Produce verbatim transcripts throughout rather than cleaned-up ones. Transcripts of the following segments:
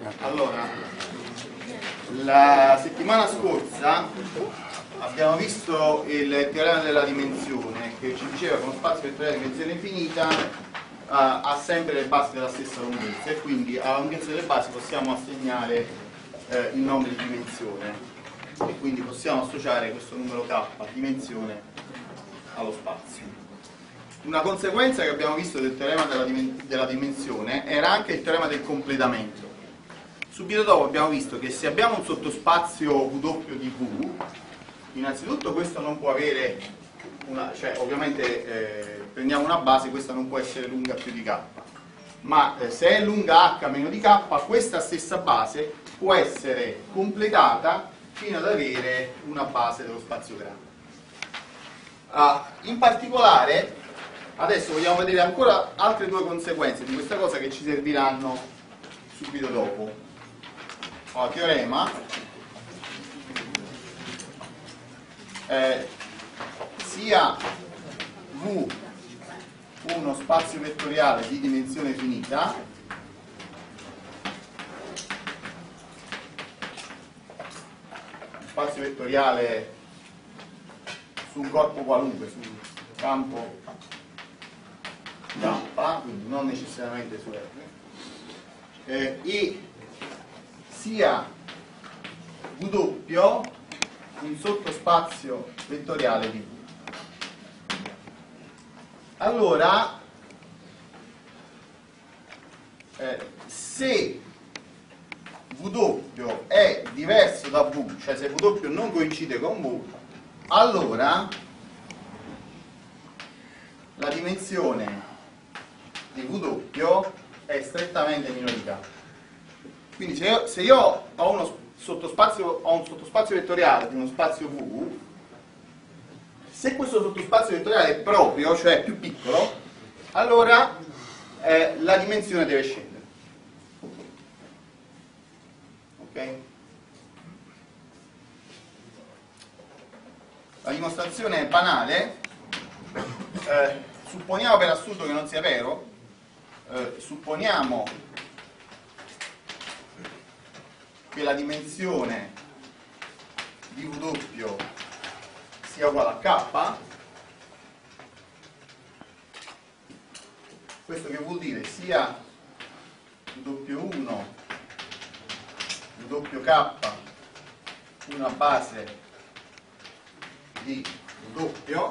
Allora, la settimana scorsa abbiamo visto il teorema della dimensione che ci diceva che uno spazio vettoriale di dimensione infinita uh, ha sempre le basi della stessa lunghezza e quindi alla lunghezza delle basi possiamo assegnare uh, il nome di dimensione e quindi possiamo associare questo numero k, dimensione, allo spazio. Una conseguenza che abbiamo visto del teorema della, dimen della dimensione era anche il teorema del completamento. Subito dopo abbiamo visto che se abbiamo un sottospazio W di V, innanzitutto questo non può avere una, cioè ovviamente eh, prendiamo una base, questa non può essere lunga più di k, ma eh, se è lunga h meno di k, questa stessa base può essere completata fino ad avere una base dello spazio grande. Uh, in particolare adesso vogliamo vedere ancora altre due conseguenze di questa cosa che ci serviranno subito dopo. Allora, teorema eh, sia V uno spazio vettoriale di dimensione finita spazio vettoriale su un corpo qualunque, su un campo K, quindi non necessariamente su R, eh, e sia W un sottospazio vettoriale di V. Allora, eh, se W è diverso da V, cioè se W non coincide con V, allora la dimensione di W è strettamente minore di K. Quindi se io, se io ho, uno sottospazio, ho un sottospazio vettoriale di uno spazio V, se questo sottospazio vettoriale è proprio, cioè più piccolo, allora eh, la dimensione deve scendere. Ok? La dimostrazione è banale. Eh, supponiamo per assurdo che non sia vero, eh, supponiamo che la dimensione di W sia uguale a K. Questo che vuol dire sia W uno, W K una base di W,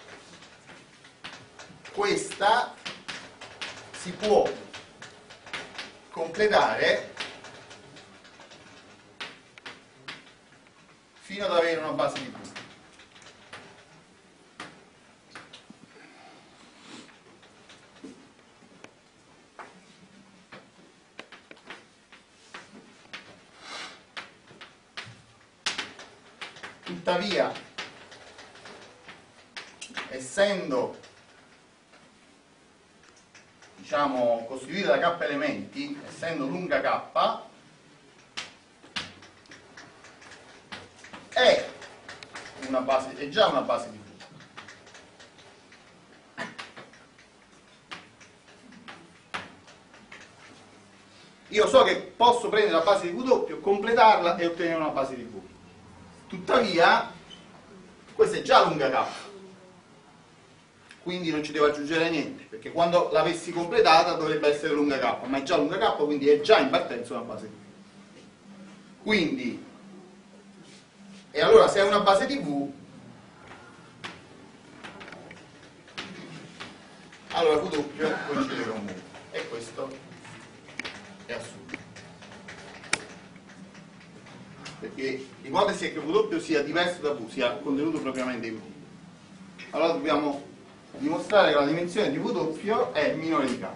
questa si può completare fino ad avere una base di V. Tuttavia, essendo diciamo costituita da k elementi, essendo lunga k, è, una base, è già una base di V. Io so che posso prendere la base di W, completarla e ottenere una base di V. Tuttavia, questa è già lunga K, quindi non ci devo aggiungere niente, perché quando l'avessi completata dovrebbe essere lunga K, ma è già lunga K, quindi è già in partenza una base di V. Quindi, e allora se è una base di V, allora W coincide con V, e questo è assurdo. Perché l'ipotesi è che W sia diverso da V, sia contenuto propriamente in V. Allora dobbiamo dimostrare che la dimensione di W è minore di K.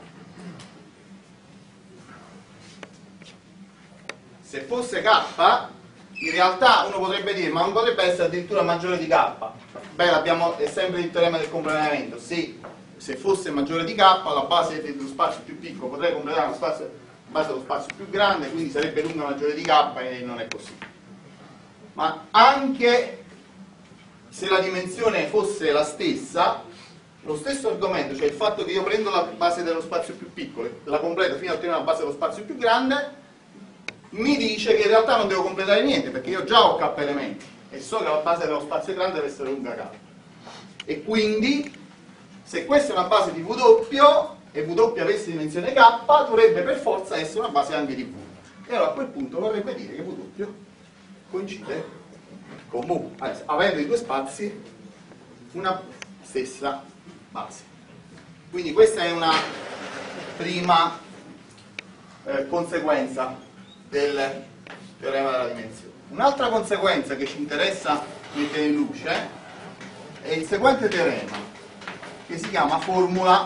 Se fosse K, in realtà uno potrebbe dire, ma non potrebbe essere addirittura maggiore di K. Beh, abbiamo, è sempre il teorema del completamento. Se, se fosse maggiore di K, la base dello spazio più piccolo potrebbe completare una spazio, base dello spazio più grande, quindi sarebbe lunga maggiore di K e non è così. Ma anche se la dimensione fosse la stessa, lo stesso argomento, cioè il fatto che io prendo la base dello spazio più piccolo e la completo fino a ottenere una base dello spazio più grande, mi dice che in realtà non devo completare niente, perché io già ho k elementi e so che la base dello spazio grande deve essere lunga k. E quindi, se questa è una base di W e W avesse dimensione k, dovrebbe per forza essere una base anche di V. E allora a quel punto vorrebbe dire che W coincide con V, adesso, avendo i due spazi una stessa base. Quindi questa è una prima eh, conseguenza del teorema della dimensione. Un'altra conseguenza che ci interessa mettere in luce è il seguente teorema, che si chiama formula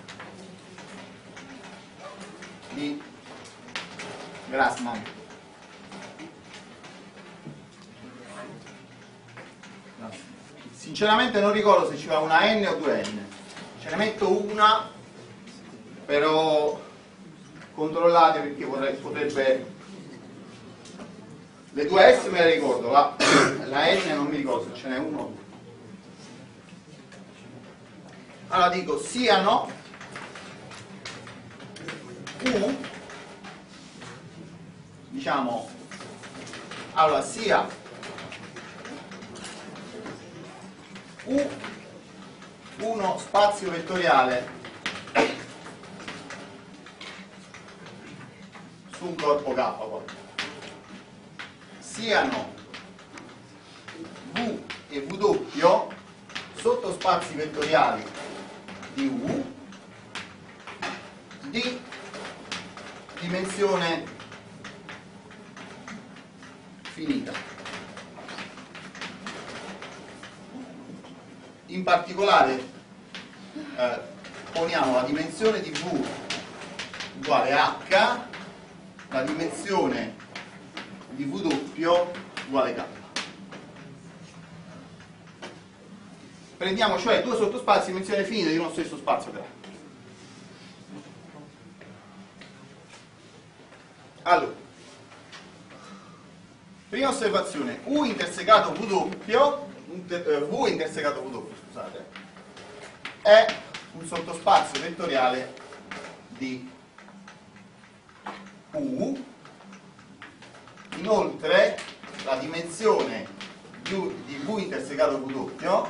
di Grassmann. Sinceramente non ricordo se ci va una n o due n, ce ne metto una, però controllate perché vorrei, potrebbe, le due s me le ricordo, la, la n non mi ricordo se ce n'è uno o due. Allora dico siano u, diciamo, allora sia u uno spazio vettoriale su un corpo K, siano V e W sottospazi vettoriali di U di dimensione finita. In particolare eh, poniamo la dimensione di V uguale H, la dimensione di W uguale K. Prendiamo cioè due sottospazi di dimensione finita di uno stesso spazio grande. Allora, prima osservazione, U intersecato W, V intersecato W, scusate, è un sottospazio vettoriale di U. Inoltre la dimensione di V intersecato W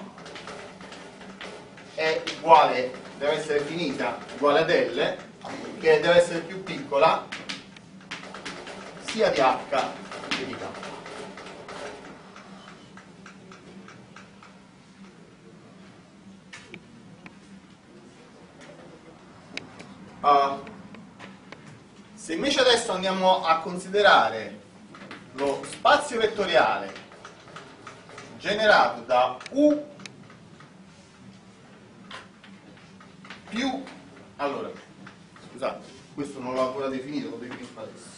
è uguale, deve essere finita, uguale ad L, che deve essere più piccola sia di H che di K. Uh, se invece adesso andiamo a considerare lo spazio vettoriale generato da U più, allora, scusate, questo non l'ho ancora definito, lo definisco adesso.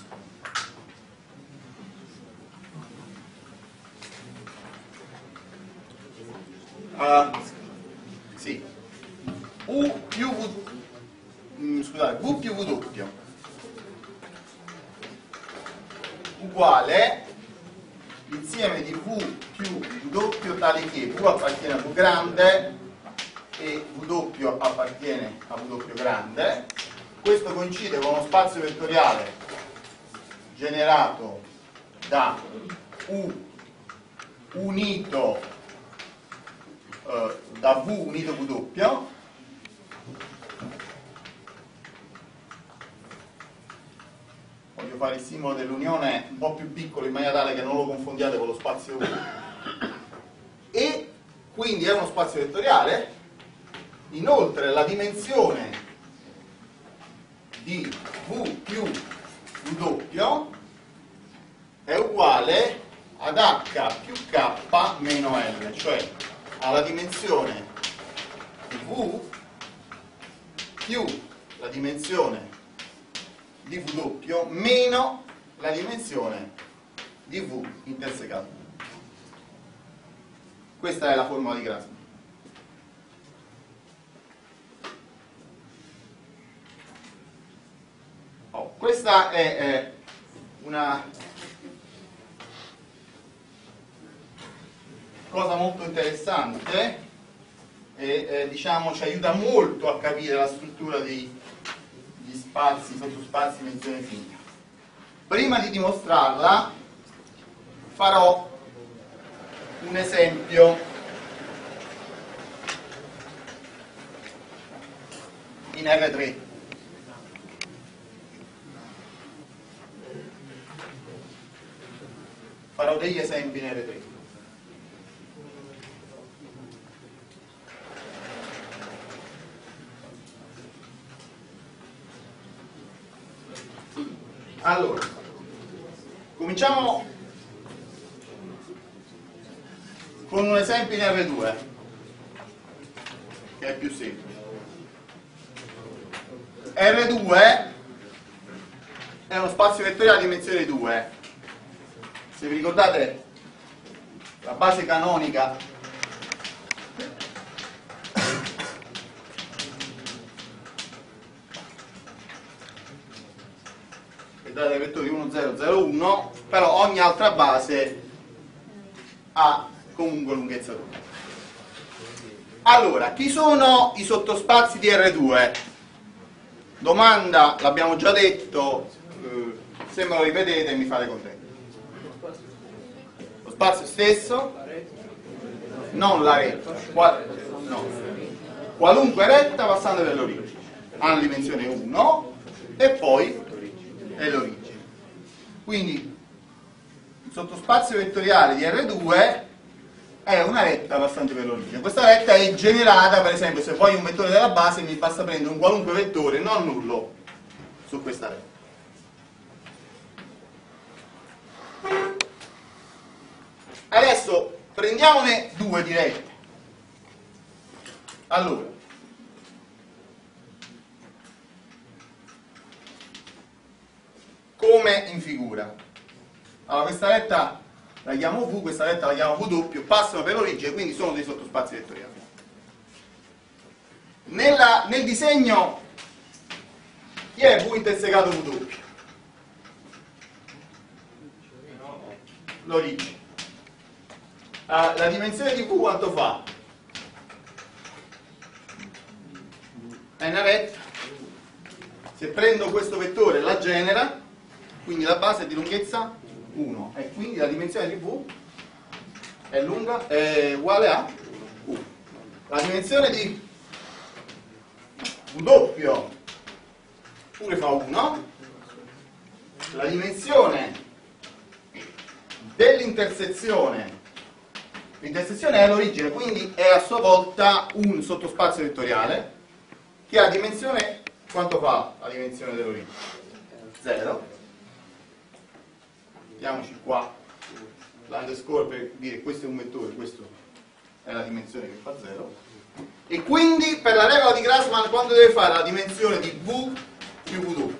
Uh, sì, U più V, mm, scusate, V più W uguale l'insieme di V più W tale che V appartiene a V grande e W appartiene a W grande. Questo coincide con uno spazio vettoriale generato da U unito eh, da V unito W. Voglio fare il simbolo dell'unione un po' più piccolo in maniera tale che non lo confondiate con lo spazio U. E quindi è uno spazio vettoriale. Inoltre la dimensione di V più W è uguale ad H più K meno L, cioè alla dimensione di V più la dimensione di W meno la dimensione di V intersecato. Questa è la formula di Grassmann. Oh, questa è, è una cosa molto interessante e eh, diciamo ci aiuta molto a capire la struttura degli spazi, sottospazi di dimensione finita. prima di dimostrarla farò un esempio in R tre. Farò degli esempi in R tre. Allora, cominciamo con un esempio in R due, che è più semplice. R due è uno spazio vettoriale di dimensione due. Se vi ricordate, la base canonica è data dai vettori uno, zero, zero, uno, però ogni altra base ha comunque lunghezza due. Allora, chi sono i sottospazi di R due? Domanda, l'abbiamo già detto, eh, se me lo ripetete mi fate contento. Lo spazio stesso, non la retta, Qual no. qualunque retta passando per l'origine, ha una dimensione uno e poi è l'origine. Quindi il sottospazio vettoriale di R due è una retta passante per l'origine. Questa retta è generata, per esempio, se voglio un vettore della base mi basta prendere un qualunque vettore non nullo su questa retta. Adesso prendiamone due di rette. Allora, come in figura. Allora, questa retta la chiamo V, questa retta la chiamo W, passano per l'origine, quindi sono dei sottospazi vettoriali. Nella, nel disegno chi è V intersecato W? L'origine. Uh, la dimensione di V quanto fa? È una retta. Se prendo questo vettore la genera, quindi la base è di lunghezza uno e quindi la dimensione di V è lunga è uguale a uno. La dimensione di W pure fa uno. La dimensione dell'intersezione, l'intersezione è l'origine, quindi è a sua volta un sottospazio vettoriale che ha dimensione, quanto fa la dimensione dell'origine? zero. Mettiamoci qua l'underscore per dire questo è un vettore, questo è la dimensione che fa zero. E quindi per la regola di Grassmann quanto deve fare la dimensione di V più W?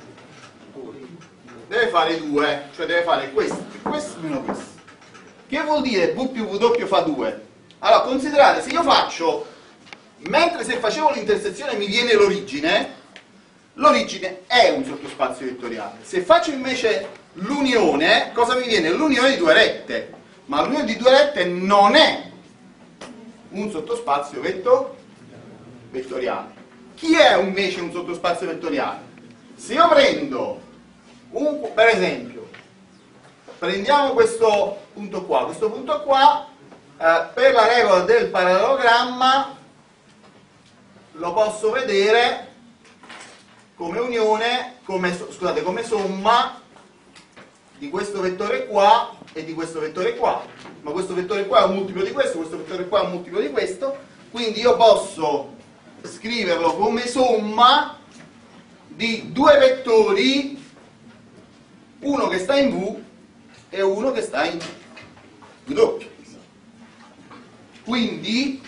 Deve fare due, cioè deve fare questo più questo meno questo. Che vuol dire V più W fa due? Allora considerate, se io faccio, mentre se facevo l'intersezione mi viene l'origine, l'origine è un sottospazio vettoriale. Se faccio invece l'unione, cosa mi viene? L'unione di due rette, ma l'unione di due rette non è un sottospazio vetto, vettoriale. Chi è invece un sottospazio vettoriale? Se io prendo, un, per esempio, prendiamo questo punto qua, questo punto qua, eh, per la regola del parallelogramma lo posso vedere come unione, come, scusate, come somma di questo vettore qua e di questo vettore qua, ma questo vettore qua è un multiplo di questo, questo vettore qua è un multiplo di questo, quindi io posso scriverlo come somma di due vettori, uno che sta in V e uno che sta in W. Quindi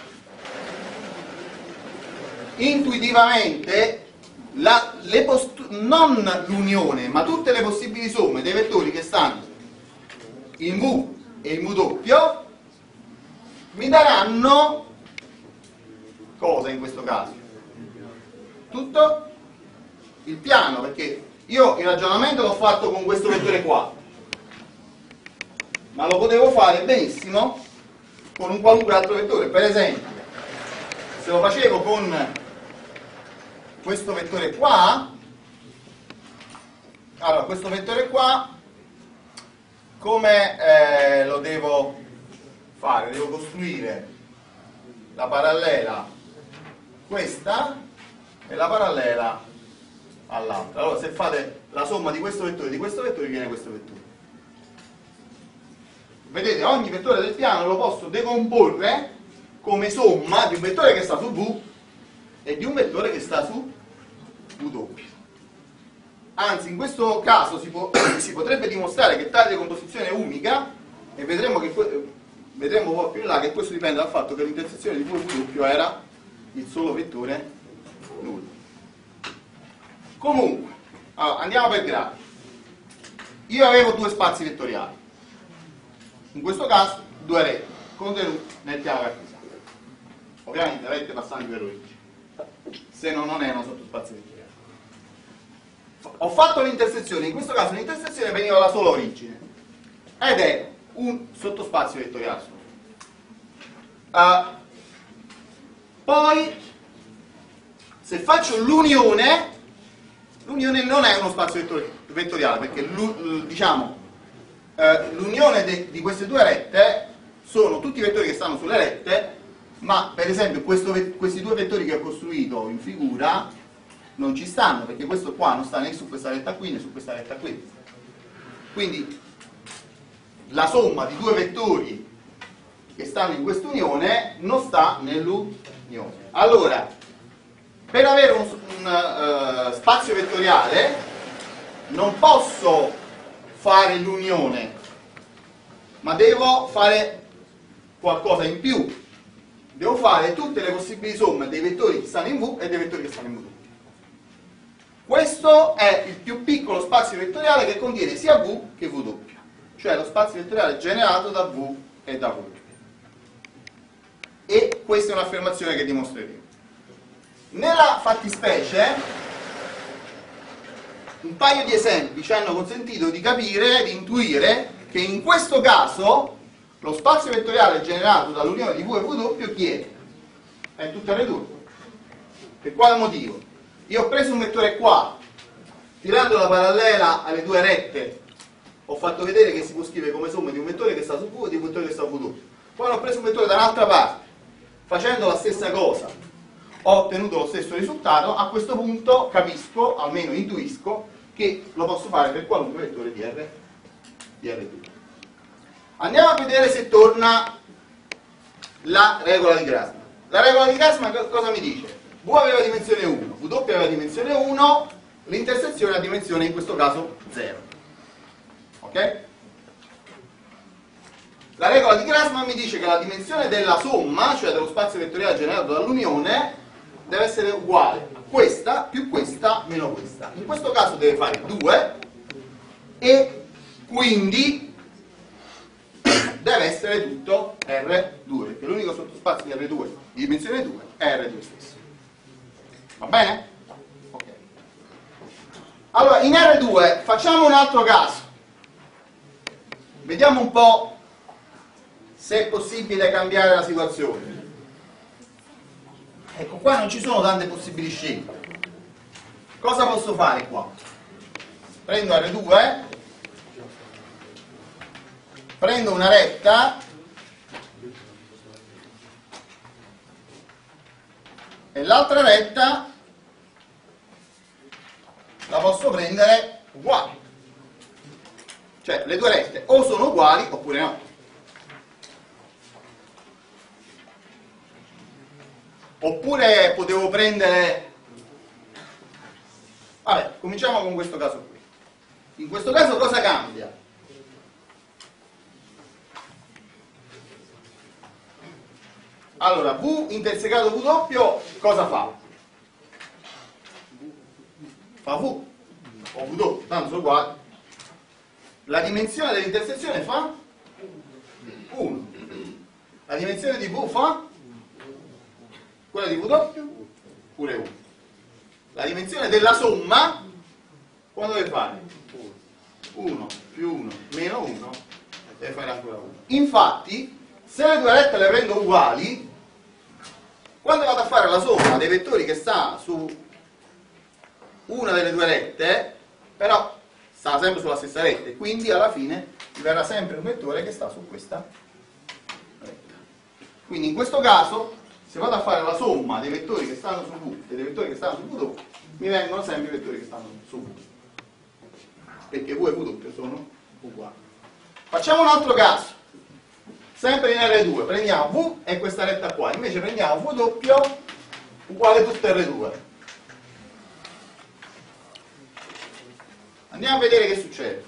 intuitivamente La, le non l'unione, ma tutte le possibili somme dei vettori che stanno in V e in W mi daranno cosa in questo caso? Tutto il piano, perché io il ragionamento l'ho fatto con questo vettore qua, ma lo potevo fare benissimo con un qualunque altro vettore. Per esempio, se lo facevo con questo vettore qua, allora questo vettore qua come eh, lo devo fare? Devo costruire la parallela questa e la parallela all'altra. Allora se fate la somma di questo vettore e di questo vettore viene questo vettore. Vedete, ogni vettore del piano lo posso decomporre come somma di un vettore che sta su V e di un vettore che sta su W. Anzi, in questo caso si, può, si potrebbe dimostrare che tale decomposizione è unica e vedremo, che, vedremo un po' più in là che questo dipende dal fatto che l'intersezione di V e W era il solo vettore nullo. Comunque, allora, andiamo per gradi. Io avevo due spazi vettoriali, in questo caso due rette contenute nel piano cartesiano, ovviamente rette passanti per l'origine, se no non erano sottospazi vettoriali. Ho fatto l'intersezione, in questo caso l'intersezione veniva dalla sola origine ed è un sottospazio vettoriale. Uh, poi se faccio l'unione, l'unione non è uno spazio vettoriale perché diciamo uh, l'unione di queste due rette sono tutti i vettori che stanno sulle rette, ma per esempio questo, questi due vettori che ho costruito in figura non ci stanno, perché questo qua non sta né su questa retta qui né su questa retta qui. Quindi la somma di due vettori che stanno in quest'unione non sta nell'unione. Allora, per avere un, un uh, spazio vettoriale non posso fare l'unione, ma devo fare qualcosa in più. Devo fare tutte le possibili somme dei vettori che stanno in V e dei vettori che stanno in W. Questo è il più piccolo spazio vettoriale che contiene sia V che W, cioè lo spazio vettoriale generato da V e da W. E questa è un'affermazione che dimostreremo. Nella fattispecie, un paio di esempi ci hanno consentito di capire, di intuire che in questo caso lo spazio vettoriale generato dall'unione di V e W chi è? È tutto R due. Per quale motivo? Io ho preso un vettore qua, tirando la parallela alle due rette, ho fatto vedere che si può scrivere come somma di un vettore che sta su V e di un vettore che sta su W. Poi ho preso un vettore da un'altra parte, facendo la stessa cosa, ho ottenuto lo stesso risultato. A questo punto capisco, almeno intuisco, che lo posso fare per qualunque vettore di R, di R due. Andiamo a vedere se torna la regola di Grassmann. La regola di Grassmann cosa mi dice? V aveva dimensione uno, W aveva dimensione uno, l'intersezione ha dimensione in questo caso zero. Ok? La regola di Grassmann mi dice che la dimensione della somma, cioè dello spazio vettoriale generato dall'unione, deve essere uguale a questa più questa meno questa. In questo caso deve fare due e quindi deve essere tutto R due, perché l'unico sottospazio di R due di dimensione due è R due stesso. Va bene? Ok. Allora, in R due facciamo un altro caso. Vediamo un po' se è possibile cambiare la situazione. Ecco, qua non ci sono tante possibili scelte. Cosa posso fare qua? Prendo R due, prendo una retta e l'altra retta la posso prendere uguale. Cioè le due rette o sono uguali oppure no. Oppure potevo prendere... Vabbè, cominciamo con questo caso qui. In questo caso cosa cambia? Allora, V intersecato W cosa fa? Fa V o W, tanto sono uguali. La dimensione dell'intersezione fa uno. La dimensione di V fa quella di W pure uno. La dimensione della somma quando deve fare? uno più uno meno uno deve fare ancora uno. Infatti, se le due rette le prendo uguali, quando vado a fare la somma dei vettori che sta su una delle due rette, però sta sempre sulla stessa retta e quindi alla fine ci verrà sempre un vettore che sta su questa retta. Quindi in questo caso, se vado a fare la somma dei vettori che stanno su V e dei vettori che stanno su W, mi vengono sempre i vettori che stanno su V, perché V e W sono uguali. Facciamo un altro caso, sempre in erre due, prendiamo V e questa retta qua, invece prendiamo W uguale tutto erre due. Andiamo a vedere che succede.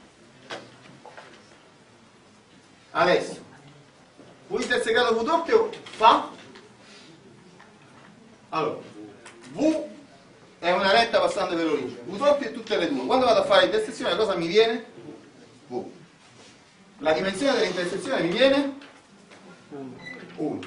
Adesso, V intersecato W fa, allora, V è una retta passante per l'origine, W è tutte erre due. Quando vado a fare l'intersezione cosa mi viene? V. La dimensione dell'intersezione mi viene? uno.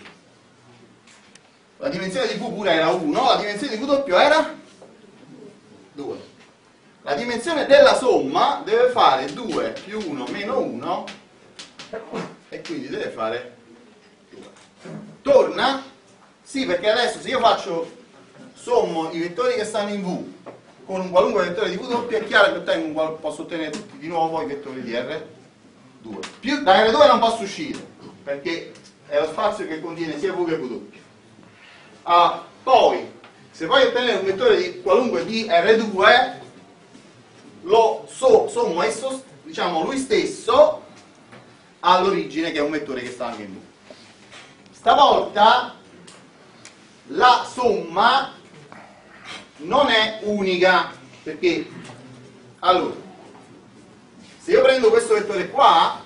La dimensione di V pure era uno, la dimensione di W era? due. La dimensione della somma deve fare due più uno meno uno e quindi deve fare due. Torna? Sì, perché adesso se io faccio sommo i vettori che stanno in V con un qualunque vettore di W è chiaro che ottengo un, posso ottenere tutti di nuovo i vettori di erre due. Più, da erre due non posso uscire perché è lo spazio che contiene sia V che W. Ah, poi, se voglio ottenere un vettore di qualunque di erre due, lo so, sommo esso, diciamo lui stesso all'origine, che è un vettore che sta anche in V. Stavolta la somma non è unica, perché allora, se io prendo questo vettore qua,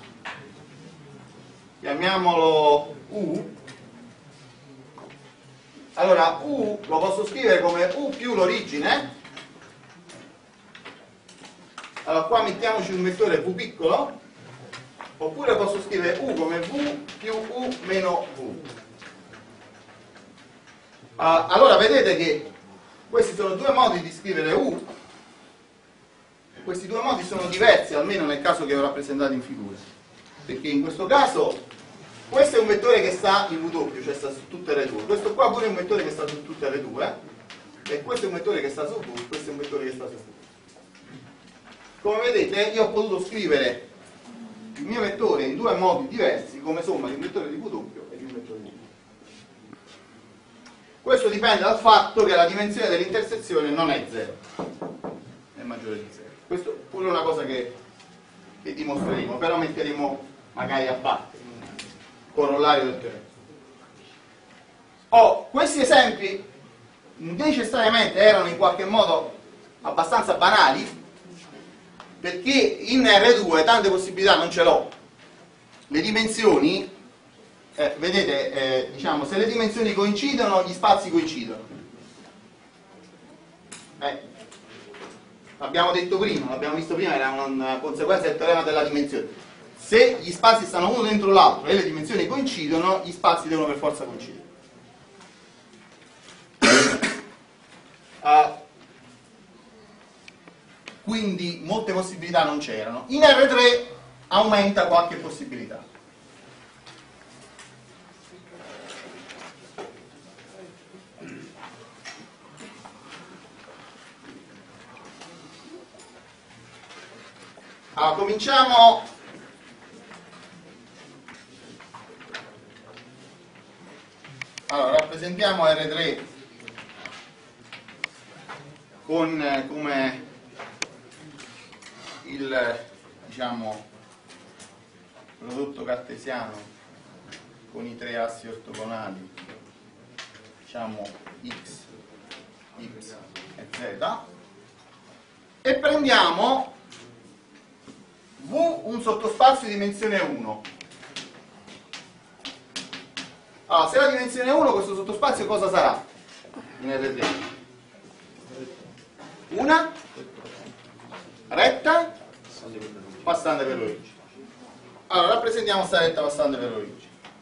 chiamiamolo U, allora U lo posso scrivere come U più l'origine. Allora qua mettiamoci un vettore V piccolo, oppure posso scrivere U come V più U meno V. Uh, allora vedete che questi sono due modi di scrivere U, questi due modi sono diversi, almeno nel caso che ho rappresentato in figura, perché in questo caso questo è un vettore che sta in W, cioè sta su tutte le due, questo qua pure è un vettore che sta su tutte le due, e questo è un vettore che sta su V, questo è un vettore che sta su V. Come vedete io ho potuto scrivere il mio vettore in due modi diversi come somma di un vettore di W e di un vettore di V. Questo dipende dal fatto che la dimensione dell'intersezione non è zero, è maggiore di zero. Questo è pure una cosa che, che dimostreremo, però metteremo magari a parte, corollario del teorema. Oh, questi esempi necessariamente erano in qualche modo abbastanza banali, perché in erre due tante possibilità non ce l'ho. Le dimensioni, eh, vedete, eh, diciamo, se le dimensioni coincidono, gli spazi coincidono. Eh, l'abbiamo detto prima, l'abbiamo visto prima, era una conseguenza del teorema della dimensione. Se gli spazi stanno uno dentro l'altro e le dimensioni coincidono, gli spazi devono per forza coincidere. uh, quindi molte possibilità non c'erano. In erre tre aumenta qualche possibilità. Allora, cominciamo allora rappresentiamo erre tre con eh, come il, diciamo, prodotto cartesiano con i tre assi ortogonali, diciamo x, y e z, e prendiamo V un sottospazio di dimensione uno. Allora, se la dimensione è uno, questo sottospazio cosa sarà in erre tre? Una retta passante per l'origine. Allora, rappresentiamo questa retta passante per l'origine.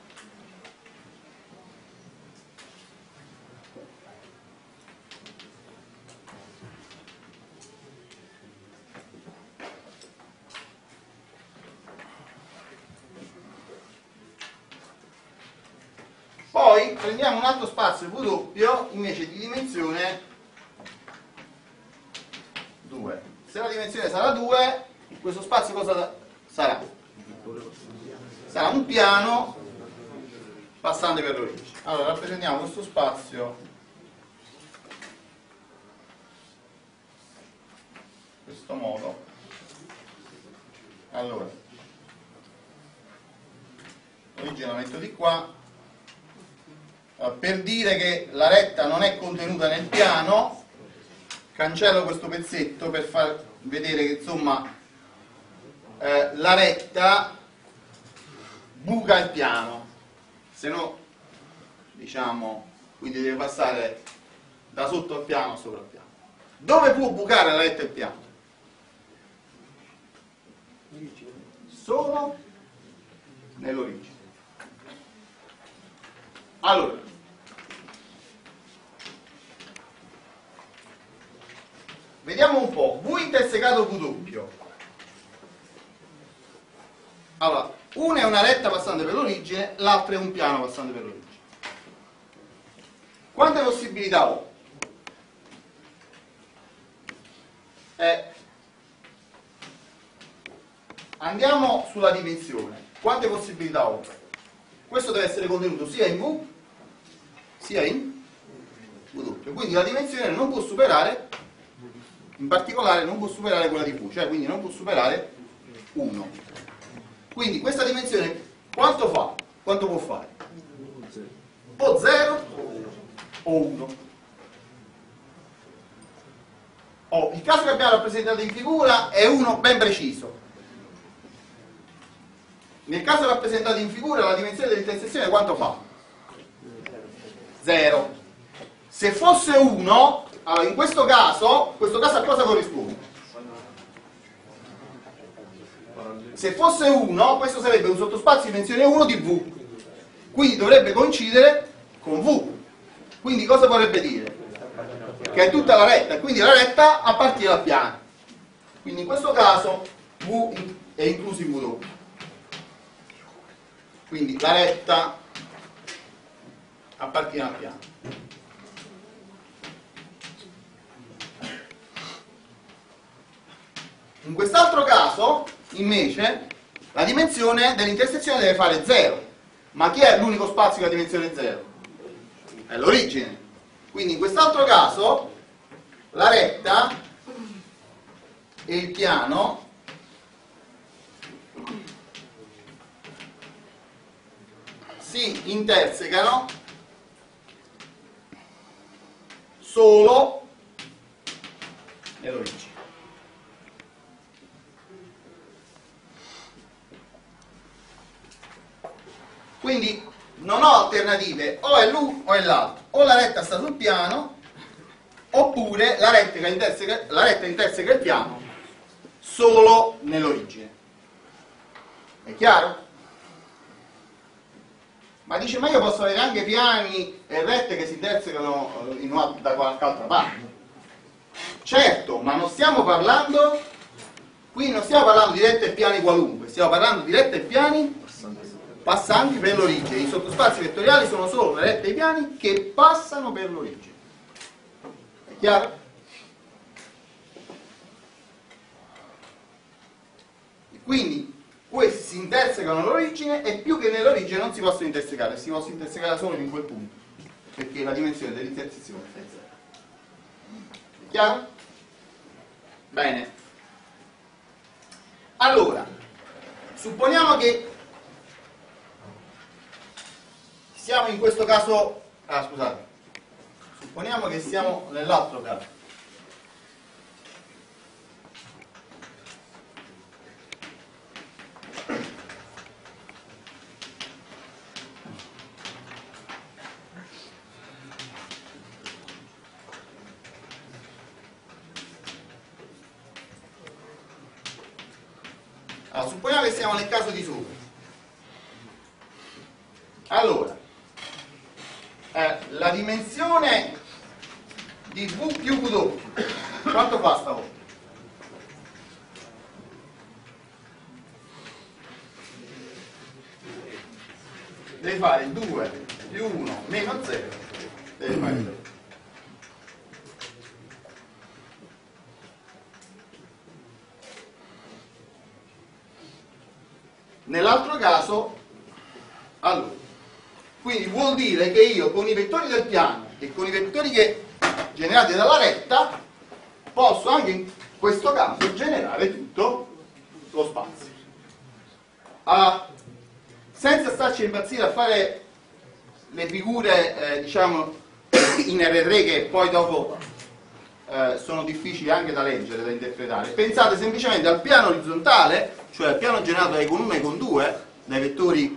Poi prendiamo un altro spazio W invece di dimensione due. se la dimensione sarà due, questo spazio cosa sarà? Sarà un piano passante per l'origine. Allora rappresentiamo questo spazio in questo modo. Allora, l'origine la metto di qua. Allora, per dire che la retta non è contenuta nel piano, cancello questo pezzetto per far vedere che insomma eh, la retta buca il piano, se no diciamo, quindi deve passare da sotto al piano a sopra il piano. Dove può bucare la retta il piano? Solo nell'origine. Allora, vediamo un po', V intersecato V doppio. Allora, una è una retta passante per l'origine, l'altra è un piano passante per l'origine. Quante possibilità ho? Eh, andiamo sulla dimensione. Quante possibilità ho? Questo deve essere contenuto sia in V sia in V doppio. Quindi la dimensione non può superare, in particolare non può superare quella di V, cioè quindi non può superare uno. Quindi questa dimensione quanto fa? Quanto può fare? O zero o uno. Oh, il caso che abbiamo rappresentato in figura è uno ben preciso. Nel caso rappresentato in figura la dimensione dell'intersezione quanto fa? zero. Se fosse uno, allora in questo caso, questo caso a cosa corrisponde? Se fosse uno, questo sarebbe un sottospazio di dimensione uno di V. Quindi dovrebbe coincidere con V. Quindi cosa vorrebbe dire? Che è tutta la retta, quindi la retta appartiene al piano. Quindi in questo caso V è incluso in V doppio. Quindi la retta appartiene al piano. In quest'altro caso, invece, la dimensione dell'intersezione deve fare zero. Ma chi è l'unico spazio che ha dimensione zero? È l'origine. Quindi in quest'altro caso, la retta e il piano si intersecano solo nell'origine. Quindi non ho alternative, o è l'uno o è l'altro, o la retta sta sul piano oppure la retta interseca, la retta interseca il piano solo nell'origine. È chiaro? Ma dice, ma io posso avere anche piani e rette che si intersecano in una, da qualche altra parte. Certo, ma non stiamo parlando, qui non stiamo parlando di rette e piani qualunque, stiamo parlando di rette e piani passanti per l'origine. I sottospazi vettoriali sono solo le rette e i piani che passano per l'origine. È chiaro? Quindi questi si intersecano nell'origine e più che nell'origine non si possono intersecare, si possono intersecare solo in quel punto, perché la dimensione dell'intersezione è zero. È chiaro? Bene. Allora, supponiamo che siamo in questo caso, ah scusate, supponiamo che siamo nell'altro caso. Allora, supponiamo che siamo nel caso di sopra. Allora, eh, la dimensione di V più V doppio, quanto fa stavolta? Devi fare due più uno meno zero, devi fare zero. Nell'altro caso, allora, quindi vuol dire che io con i vettori del piano e con i vettori che, generati dalla retta posso anche in questo caso generare tutto lo spazio. Ah, senza starci a impazzire a fare le figure eh, diciamo in erre tre che poi dopo eh, sono difficili anche da leggere, da interpretare, pensate semplicemente al piano orizzontale, cioè al piano generato da E con uno e E con due, dai vettori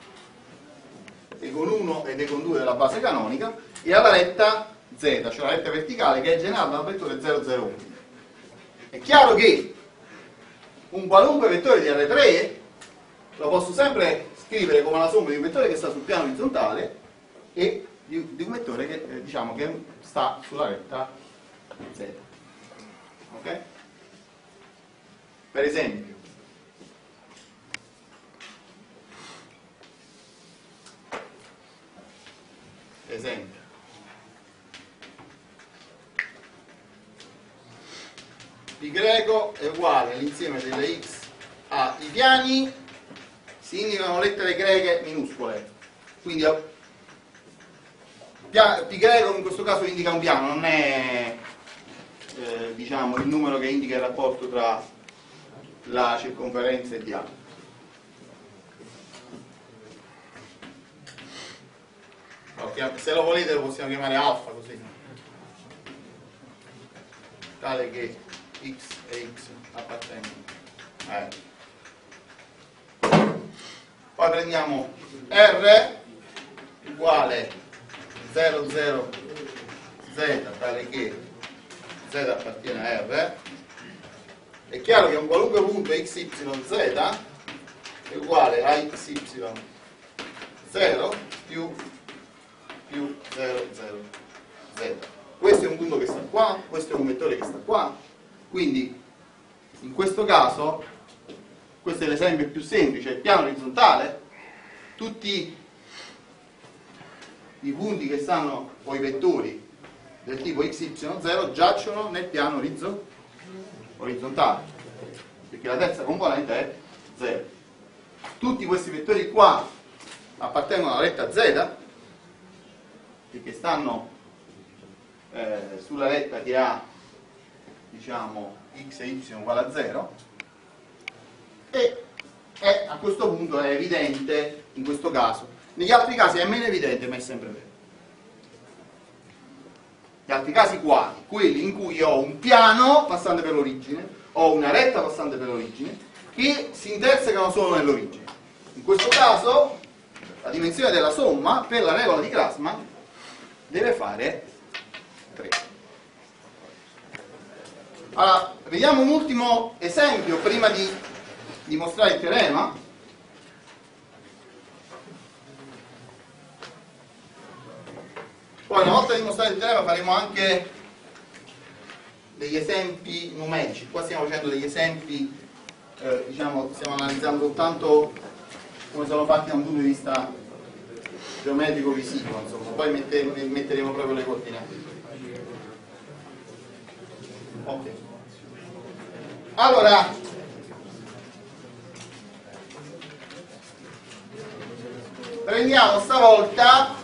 E con uno ed E con due della base canonica, e alla retta Z, cioè la retta verticale che è generata dal vettore zero zero uno. È chiaro che un qualunque vettore di erre tre lo posso sempre scrivere come la somma di un vettore che sta sul piano orizzontale e di, di un vettore che eh, diciamo che sta sulla retta Z. Ok? Per esempio, esempio pi greco è uguale all'insieme delle x a i piani, si indicano lettere greche minuscole, quindi pi greco in questo caso indica un piano, non è eh, diciamo il numero che indica il rapporto tra la circonferenza e il diametro. Se lo volete lo possiamo chiamare alfa, così, tale che x e x appartengono a R. Poi prendiamo R uguale zero zero z, tale che z appartiene a R. È chiaro che un qualunque punto xy z è uguale a xy zero più più zero zero z. Questo è un punto che sta qua, questo è un vettore che sta qua, quindi in questo caso, questo è l'esempio più semplice, il piano orizzontale, tutti i punti che stanno, o i vettori del tipo xy zero giacciono nel piano orizzontale, perché la terza componente è zero. Tutti questi vettori qua appartengono alla retta z, che stanno eh, sulla retta che ha diciamo x e y uguale a zero, e è, a questo punto è evidente in questo caso. Negli altri casi è meno evidente, ma è sempre vero. Gli altri casi quali? Quelli in cui ho un piano passante per l'origine, ho una retta passante per l'origine, che si intersecano solo nell'origine. In questo caso la dimensione della somma per la regola di Grassmann deve fare tre. Allora, vediamo un ultimo esempio prima di dimostrare il teorema. Poi, una volta dimostrato il teorema, faremo anche degli esempi numerici. Qua stiamo facendo degli esempi, eh, diciamo, stiamo analizzando soltanto come sono fatti da un punto di vista geometrico visivo, insomma, poi mette, metteremo proprio le coordinate. Ok. Allora, prendiamo stavolta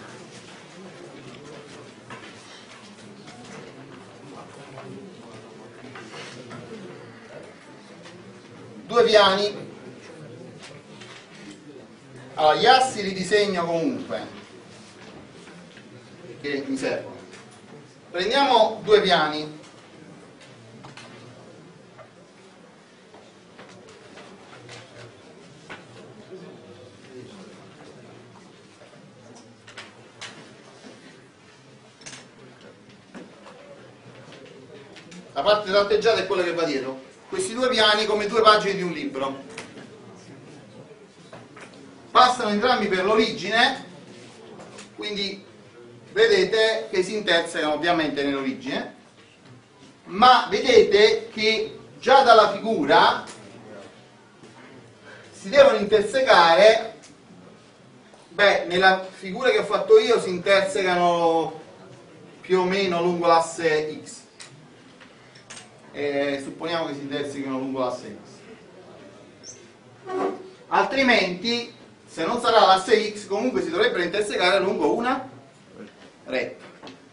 due piani. Allora, gli assi li disegno comunque, che mi servono. Prendiamo due piani. La parte tratteggiata è quella che va dietro. Questi due piani come due pagine di un libro. Passano entrambi per l'origine, quindi vedete che si intersecano ovviamente nell'origine, ma vedete che già dalla figura si devono intersecare. Beh, nella figura che ho fatto io si intersecano più o meno lungo l'asse x, e supponiamo che si intersecano lungo l'asse x. altrimenti se non sarà l'asse x comunque si dovrebbero intersecare lungo una retta.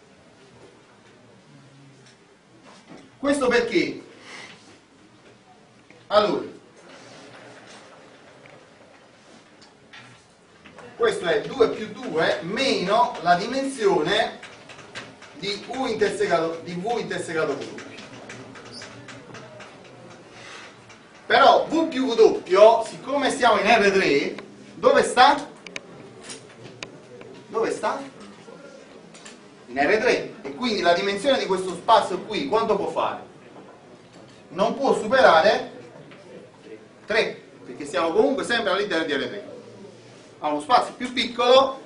Questo perché? Allora, questo è due più due meno la dimensione di U intersecato, di V intersecato W. Però V più W, siccome siamo in R tre, dove sta? Dove sta? In R tre. E quindi la dimensione di questo spazio qui quanto può fare? Non può superare tre, perché siamo comunque sempre all'interno di R tre. Ha uno spazio più piccolo,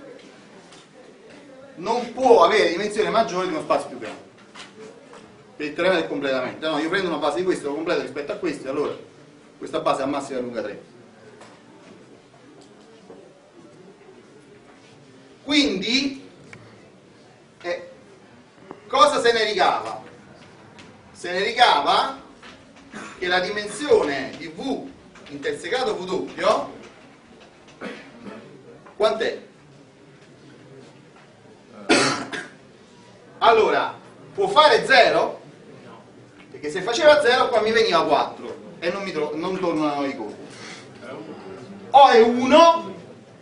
non può avere dimensione maggiore di uno spazio più grande. Per il teorema del completamento. No, io prendo una base di questo, lo completo rispetto a questo, e allora questa base ha massima lunga tre. Quindi, eh, cosa se ne ricava? Se ne ricava che la dimensione di V intersecato W quant'è? Allora, può fare zero? Perché se faceva zero qua mi veniva quattro e non, mi tro- non tornano i conti. O è uno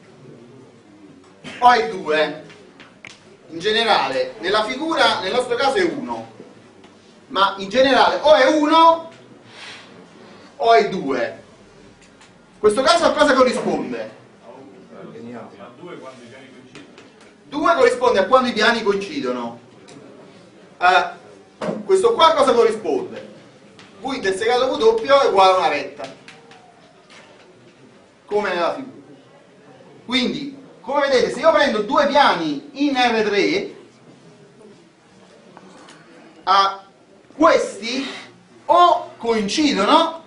o è due. In generale, nella figura, nel nostro caso è uno, ma in generale o è uno o è due. In questo caso a cosa corrisponde? due corrisponde a quando i piani coincidono. Uh, questo qua a cosa corrisponde? V intersecato W è uguale a una retta, come nella figura. Quindi, come vedete, se io prendo due piani in R tre, uh, questi o coincidono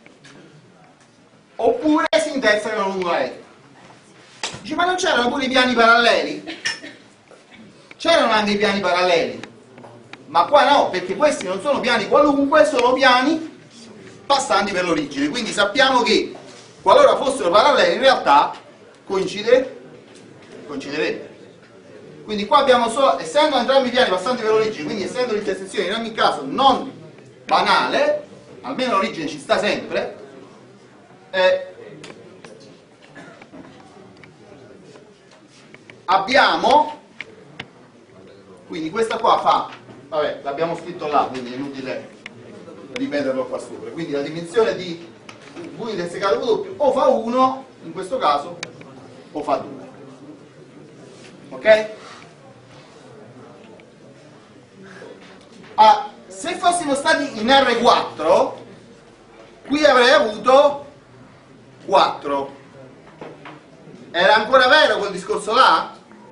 oppure si intersecano lungo la retta. Dice, ma non c'erano pure i piani paralleli? C'erano anche i piani paralleli, ma qua no, perché questi non sono piani qualunque, sono piani passanti per l'origine. Quindi sappiamo che qualora fossero paralleli in realtà coincide, coinciderebbero. Quindi qua abbiamo solo, essendo entrambi i piani passanti per l'origine, quindi essendo l'intersezione in ogni caso non banale, almeno l'origine ci sta sempre, eh, abbiamo, quindi questa qua fa, vabbè, l'abbiamo scritto là, quindi è inutile ripeterlo qua sopra. Quindi la dimensione di V intersecato W o fa uno, in questo caso, o fa due. Ok? Ah, se fossimo stati in R quattro, qui avrei avuto quattro. Era ancora vero quel discorso là?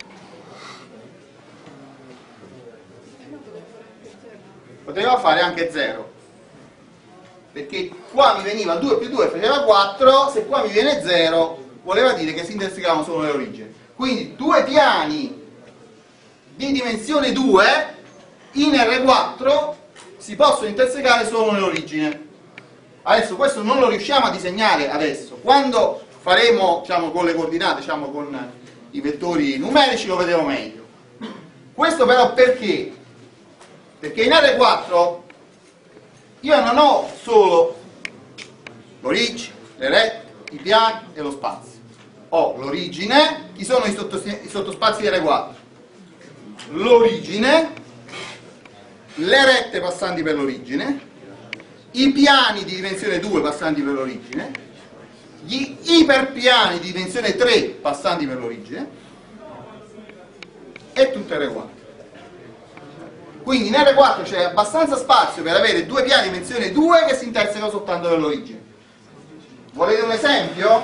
Poteva fare anche zero, perché qua mi veniva due più due faceva quattro, se qua mi viene zero voleva dire che si intersecavano solo le origini. Quindi due piani di dimensione due in R quattro si possono intersecare solo nell'origine. Adesso questo non lo riusciamo a disegnare adesso, quando faremo, diciamo, con le coordinate, diciamo, con i vettori numerici lo vedremo meglio. Questo però perché? Perché in R quattro io non ho solo l'origine, le rette, i piani e lo spazio. Ho l'origine, chi sono i, i sottospazi di R quattro? L'origine, le rette passanti per l'origine, i piani di dimensione due passanti per l'origine, gli iperpiani di dimensione tre passanti per l'origine e tutto R quattro. Quindi in R quattro c'è abbastanza spazio per avere due piani di dimensione due che si intersecano soltanto per l'origine. Volete un esempio?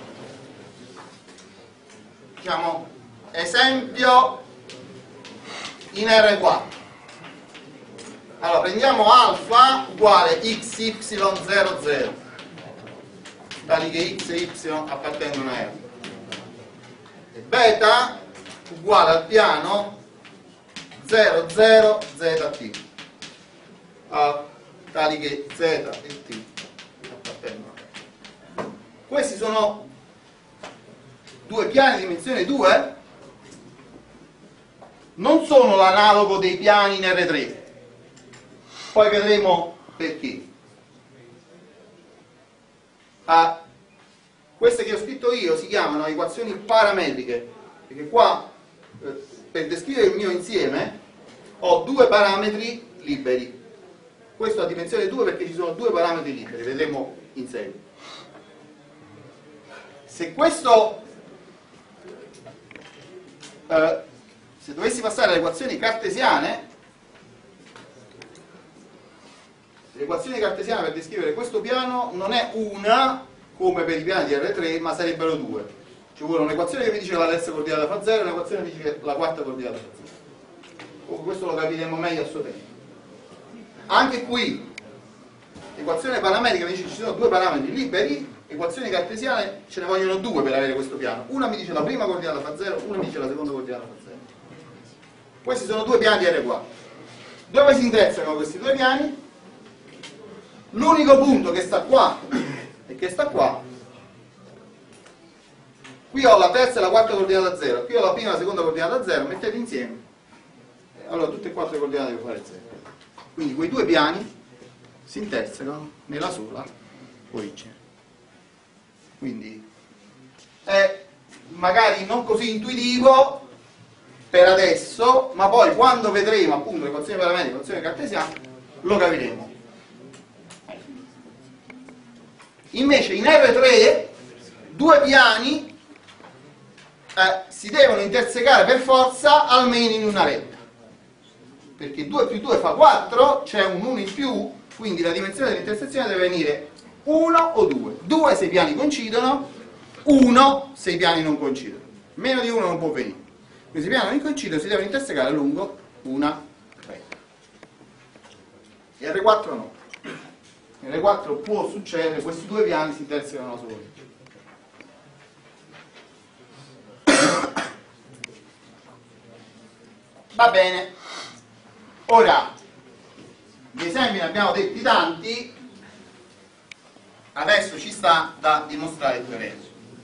Diciamo, esempio in R quattro. Allora, prendiamo alfa uguale x y zero zero, tali che x e y appartengono a R. E beta uguale al piano zero zero zt, uh, tali che z e t appartengono a R. Questi sono due piani di dimensione due non sono l'analogo dei piani in R tre, poi vedremo perché. Ah, queste che ho scritto io si chiamano equazioni parametriche, perché qua eh, per descrivere il mio insieme ho due parametri liberi. Questo ha dimensione due perché ci sono due parametri liberi, vedremo in seguito. Se questo eh, se dovessi passare alle equazioni cartesiane, le equazioni cartesiane per descrivere questo piano non è una come per i piani di R tre, ma sarebbero due. Ci vuole un'equazione che mi dice che la terza coordinata fa zero e un'equazione che mi dice che la quarta coordinata fa zero. Comunque questo lo capiremo meglio a suo tempo. Anche qui l'equazione parametrica mi dice che ci sono due parametri liberi, equazioni cartesiane ce ne vogliono due per avere questo piano. Una mi dice la prima coordinata fa zero, una mi dice la seconda coordinata fa zero. Questi sono due piani di R quattro. Dove si intersecano questi due piani? L'unico punto che sta qua e che sta qua, qui ho la terza e la quarta coordinata zero, qui ho la prima e la seconda coordinata zero, mettete insieme, allora tutte e quattro le coordinate devo fare zero. Quindi quei due piani si intersecano nella sola origine. Quindi è magari non così intuitivo per adesso, ma poi quando vedremo appunto l'equazione parametrica e l'equazione cartesiana lo capiremo. Invece in R tre due piani eh, si devono intersecare per forza almeno in una retta, perché due più due fa quattro, c'è un uno in più, quindi la dimensione dell'intersezione deve venire uno o due. due se i piani coincidono, uno se i piani non coincidono. Meno di uno non può venire. Quindi se i piani non coincidono si devono intersecare lungo una retta. In R quattro no. In R quattro può succedere, questi due piani si intersecano solo. Va bene. Ora, gli esempi ne abbiamo detti tanti, adesso ci sta da dimostrare il teorema.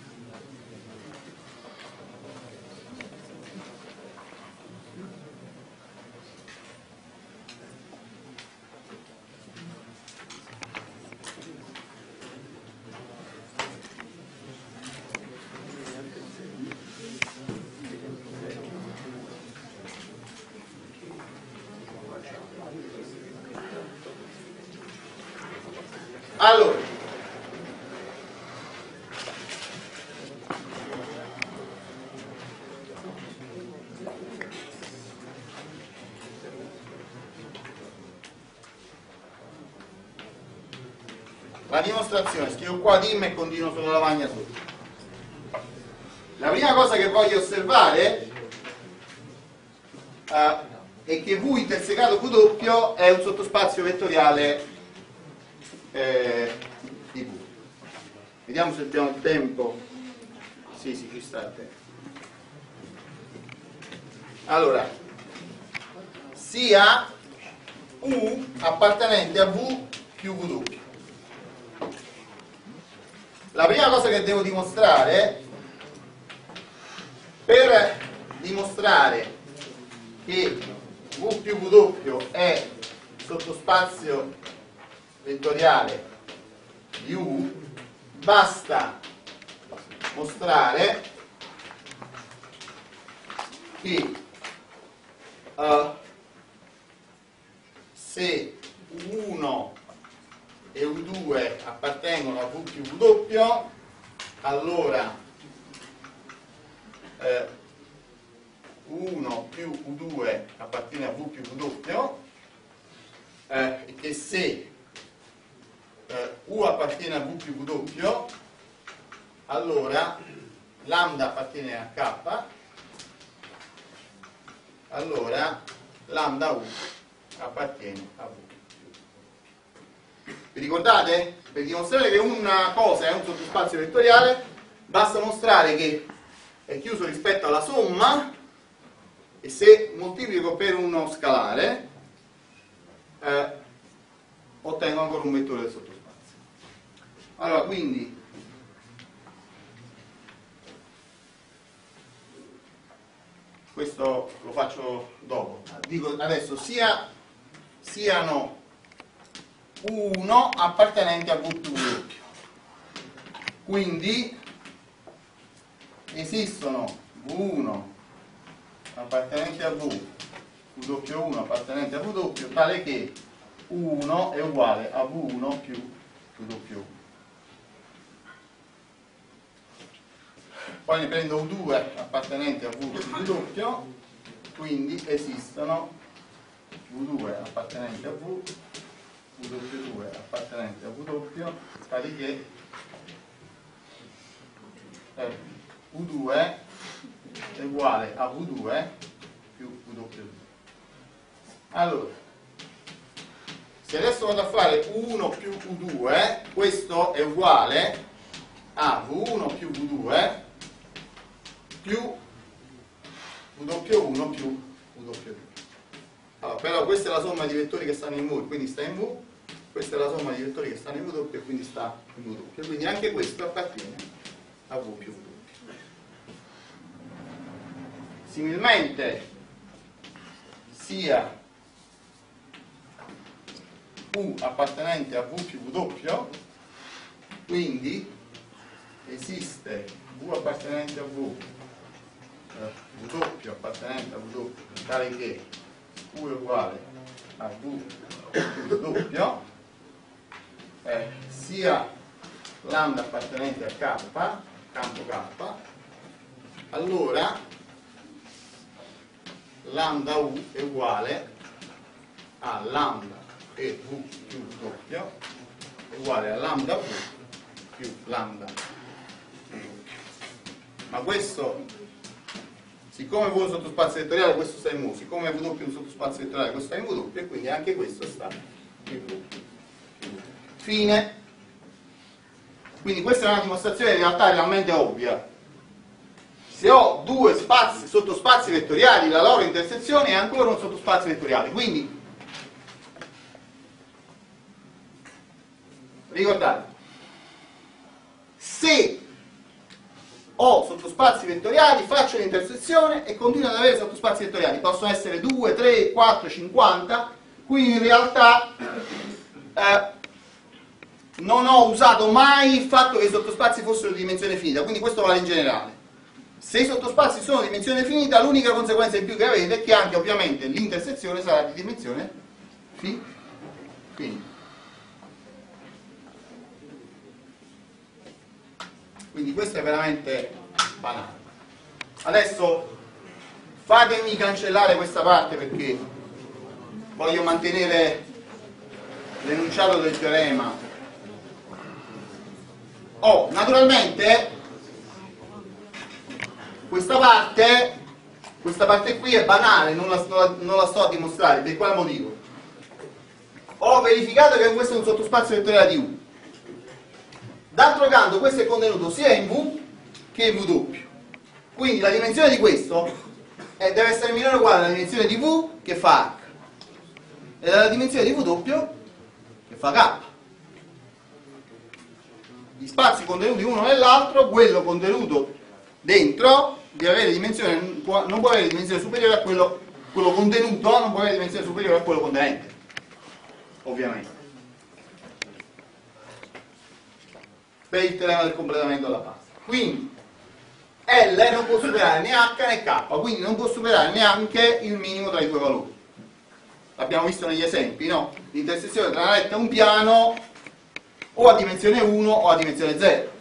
Allora, la dimostrazione, scrivo qua dim e continuo sulla lavagna sotto. La prima cosa che voglio osservare uh, è che V intersecato W è un sottospazio vettoriale Eh, di V. Vediamo se abbiamo il tempo. Sì, sì, ci sta il tempo. Allora, sia U appartenente a V più W. La prima cosa che devo dimostrare, per dimostrare che V più W è sottospazio vettoriale di U, basta mostrare che uh, se U uno e U due appartengono a V più W, allora eh, U uno più U due appartiene a V più W, eh, e che se U appartiene a V più W, allora lambda appartiene a K, allora lambda U appartiene a V. Vi ricordate? Per dimostrare che una cosa è un sottospazio vettoriale basta mostrare che è chiuso rispetto alla somma, e se moltiplico per uno scalare eh, ottengo ancora un vettore del sottospazio. Allora, quindi questo lo faccio dopo. Dico adesso sia, siano uno appartenenti a V più W. Quindi esistono V uno appartenenti a V, V W uno appartenente a V W, tale che uno è uguale a V uno più V W uno. Poi ne prendo U due appartenenti a V più W, quindi esistono V due appartenenti a V, V W due appartenenti a V W, tali che eh, U due è uguale a V due più V W due. Allora, se adesso vado a fare U uno più U due, questo è uguale a V uno più V due più V W uno più V W due. Allora, però questa è la somma di vettori che stanno in V, quindi sta in V, questa è la somma di vettori che stanno in V W e quindi sta in V W, quindi anche questo appartiene a V più V W. Similmente sia U appartenente a V più V W, quindi esiste V appartenente a V, eh, W appartenente a W, tale che U è uguale a V più W, eh, sia lambda appartenente a K, campo K, allora lambda U è uguale a lambda e V più W è uguale a lambda V più lambda V. Ma questo, siccome V è un sottospazio vettoriale, questo sta in V, siccome V è un sottospazio vettoriale, questo sta in V, e quindi anche questo sta in V. Fine. Quindi questa è una dimostrazione in realtà realmente ovvia. Se ho due spazi, sottospazi vettoriali, la loro intersezione è ancora un sottospazio vettoriale. Quindi, ricordate, se ho sottospazi vettoriali, faccio l'intersezione e continuo ad avere sottospazi vettoriali. Possono essere due, tre, quattro, cinquanta. Qui in realtà eh, non ho usato mai il fatto che i sottospazi fossero di dimensione finita, quindi questo vale in generale. Se i sottospazi sono di dimensione finita, l'unica conseguenza in più che avete è che anche ovviamente l'intersezione sarà di dimensione fi finita. Quindi questo è veramente banale. Adesso fatemi cancellare questa parte perché voglio mantenere l'enunciato del teorema. Oh, naturalmente questa parte questa parte qui è banale, non la, non la sto a dimostrare. Per quale motivo? Ho verificato che questo è un sottospazio vettoriale di U. D'altro canto questo è contenuto sia in V che in V W. Quindi la dimensione di questo è, deve essere minore o uguale alla dimensione di V che fa H e alla dimensione di V W che fa K. Gli spazi contenuti uno nell'altro, quello contenuto dentro deve avere dimensione, non può avere dimensione superiore a quello, quello contenuto, non può avere dimensione superiore a quello contenente, ovviamente, per il teorema del completamento della pasta. Quindi L non può superare né H né K, quindi non può superare neanche il minimo tra i due valori. L'abbiamo visto negli esempi, no? L'intersezione tra una retta e un piano o a dimensione uno o a dimensione zero.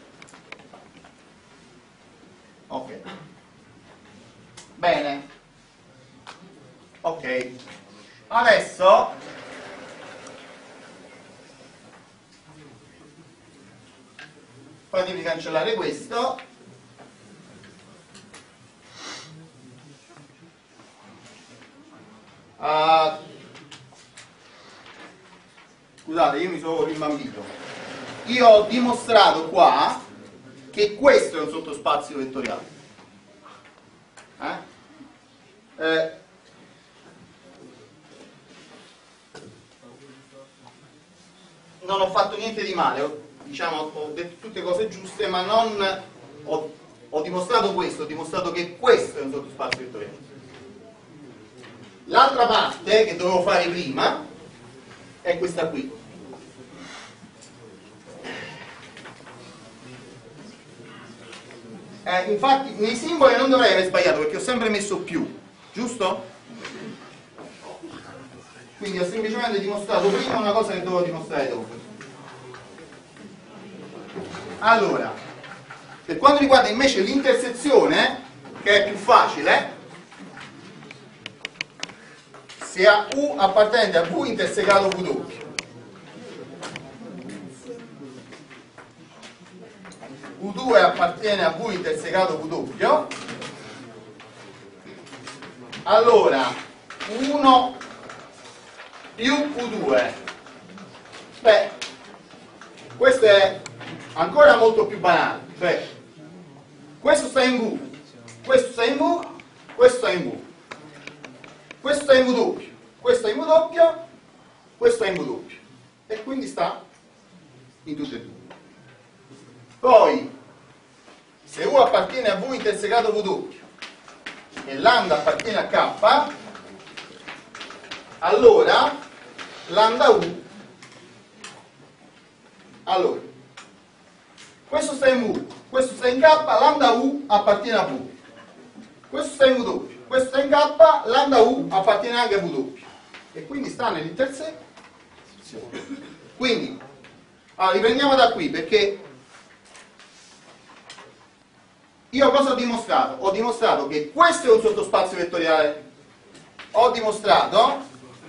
Ok. Bene. Ok. Adesso fatemi cancellare questo. Uh, scusate, io mi sono rimbambito. Io ho dimostrato qua che questo è un sottospazio vettoriale. Eh? Eh, non ho fatto niente di male, ho, diciamo, ho detto tutte cose giuste, ma non ho, ho dimostrato questo, ho dimostrato che questo è un sottospazio vettoriale. L'altra parte che dovevo fare prima è questa qui. Eh, infatti nei simboli non dovrei aver sbagliato perché ho sempre messo più, giusto? Quindi ho semplicemente dimostrato prima una cosa che dovevo dimostrare dopo. Allora, per quanto riguarda invece l'intersezione, che è più facile, se a U appartenente a V intersecato W, U due appartiene a V intersecato W, allora uno più U due, beh, questo è ancora molto più banale, cioè questo sta in V, questo sta in V, questo sta in V, questo sta in V doppio, questo è in V doppio, questo è in V doppio, e quindi sta in tutte e due. Poi, se U appartiene a V intersecato V doppio e lambda appartiene a K, allora lambda U, allora questo sta in V, questo sta in K, lambda U appartiene a V, questo sta in V doppio, questo sta in K, lambda U appartiene anche a V doppio, e quindi sta nell'intersezione. Quindi allora, riprendiamo da qui, perché io cosa ho dimostrato? Ho dimostrato che questo è un sottospazio vettoriale, ho dimostrato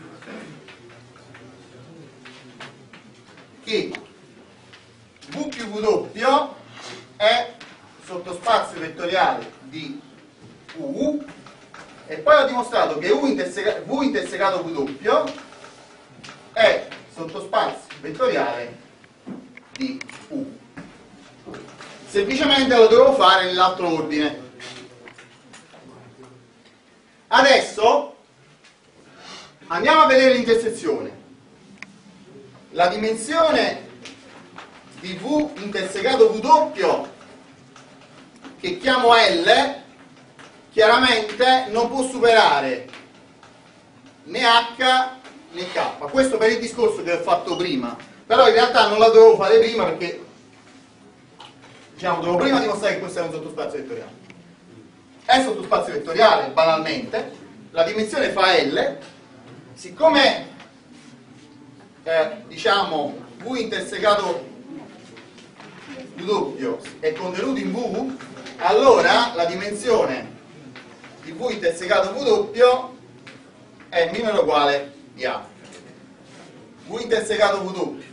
che V più V doppio è sottospazio vettoriale di U, e poi ho dimostrato che U interseca, V intersecato V doppio è sottospazio vettoriale di U. Semplicemente lo dovevo fare nell'altro ordine. Adesso andiamo a vedere l'intersezione. La dimensione di V intersecato V doppio, che chiamo L, chiaramente non può superare né H né K. Questo per il discorso che ho fatto prima, però in realtà non la dovevo fare prima perché, diciamo, dovevo prima dimostrare che questo è un sottospazio vettoriale. È sottospazio vettoriale, banalmente, la dimensione fa L, siccome eh, diciamo V intersecato V doppio è contenuto in V, allora la dimensione di V intersecato V doppio è minore o uguale di A. V intersecato V doppio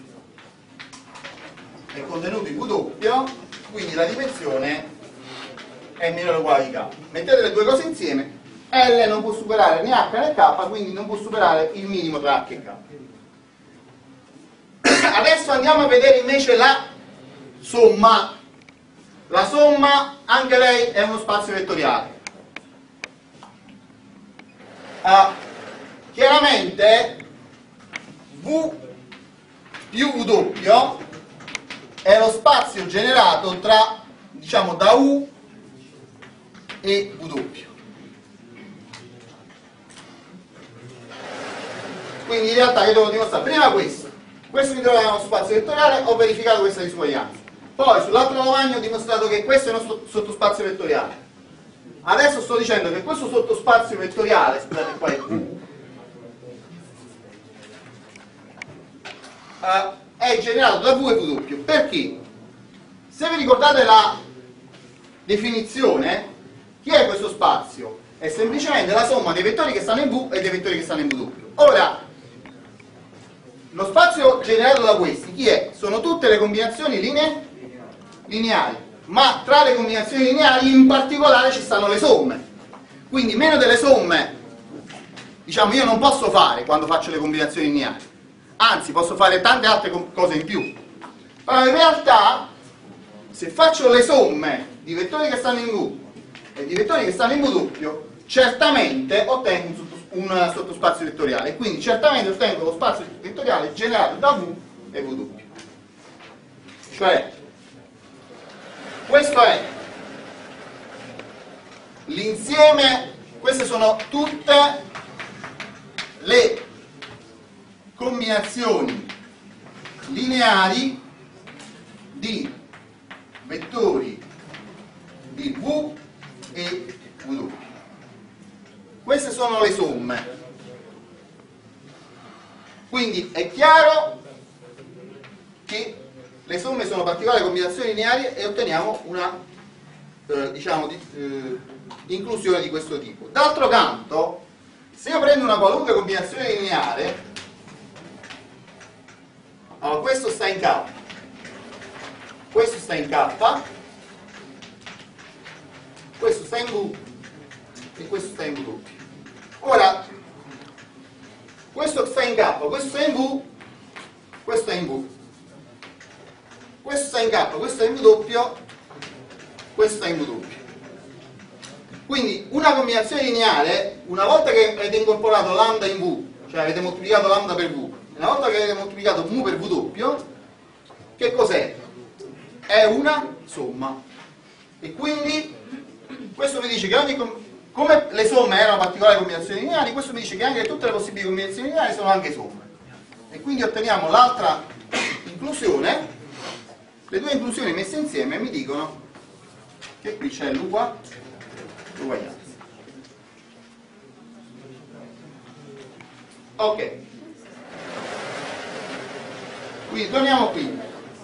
è contenuto in V doppio, quindi la dimensione è minore o uguale di K. Mettete le due cose insieme, L non può superare né H né K, quindi non può superare il minimo tra H e K. Adesso andiamo a vedere invece la somma. La somma, anche lei è uno spazio vettoriale. Uh, chiaramente V più V doppio è lo spazio generato tra, diciamo, da U e V doppio. Quindi in realtà io devo dimostrare prima questo. Questo mi trova uno spazio vettoriale, ho verificato questa disuguaglianza. Poi sull'altro lavagno ho dimostrato che questo è uno sottospazio vettoriale. Adesso sto dicendo che questo sottospazio vettoriale, scusate qua è V, uh, è generato da V e V doppio. Perché? Se vi ricordate la definizione, chi è questo spazio? È semplicemente la somma dei vettori che stanno in V e dei vettori che stanno in V doppio. Ora, lo spazio generato da questi, chi è? Sono tutte le combinazioni linee? lineari, ma tra le combinazioni lineari in particolare ci stanno le somme. Quindi meno delle somme, diciamo, io non posso fare quando faccio le combinazioni lineari, anzi posso fare tante altre cose in più. Però in realtà, se faccio le somme di vettori che stanno in V e di vettori che stanno in V doppio, certamente ottengo un sottospazio vettoriale, quindi certamente ottengo lo spazio vettoriale generato da V e V doppio. Cioè, questo è l'insieme, queste sono tutte le combinazioni lineari di vettori di V e W. Queste sono le somme. Quindi è chiaro che le somme sono particolari combinazioni lineari e otteniamo una eh, diciamo di, eh, inclusione di questo tipo. D'altro canto, se io prendo una qualunque combinazione lineare, allora questo sta in K, questo sta in K, questo sta in V e questo sta in W. Ora, questo sta in K, questo sta in V, questo sta in V, questo sta in K, questo sta in W, questo sta in W. Quindi una combinazione lineare, una volta che avete incorporato lambda in V, cioè avete moltiplicato lambda per V, una volta che avete moltiplicato mu per W, che cos'è? È una somma. E quindi questo mi dice che ogni come le somme erano particolari combinazioni lineari, questo mi dice che anche tutte le possibili combinazioni lineari sono anche somme. E quindi otteniamo l'altra inclusione. Le due inclusioni messe insieme mi dicono che qui c'è l'uguaglianza. Ok. Quindi torniamo qui.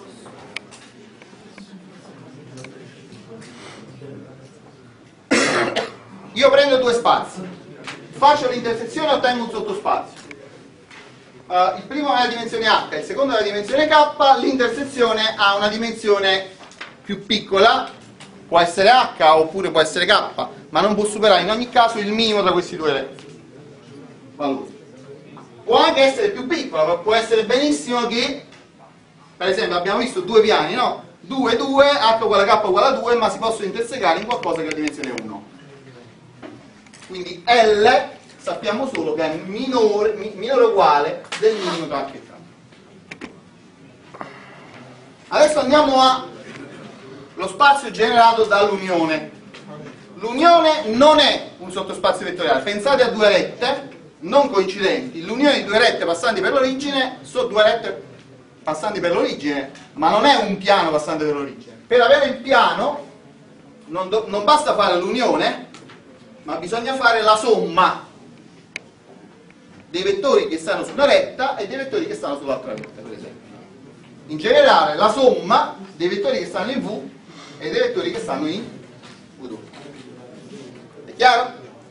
Io prendo due spazi, faccio l'intersezione e ottengo un sottospazio. Uh, il primo è la dimensione H, il secondo è la dimensione K, l'intersezione ha una dimensione più piccola, può essere H oppure può essere K, ma non può superare in ogni caso il minimo tra questi due valori. Può anche essere più piccola, ma può essere benissimo che, per esempio, abbiamo visto due piani, no? due, due, H uguale a K uguale a due, ma si possono intersecare in qualcosa che ha dimensione uno. Quindi L sappiamo solo che è minore, minore o uguale del minimo tra H e K. Adesso andiamo allo spazio generato dall'unione. L'unione non è un sottospazio vettoriale. Pensate a due rette non coincidenti. L'unione di due rette passanti per l'origine sono due rette passanti per l'origine, ma non è un piano passante per l'origine. Per avere il piano non, do, non basta fare l'unione, ma bisogna fare la somma dei vettori che stanno su una retta e dei vettori che stanno sull'altra retta, per esempio. In generale, la somma dei vettori che stanno in V e dei vettori che stanno in W. È chiaro?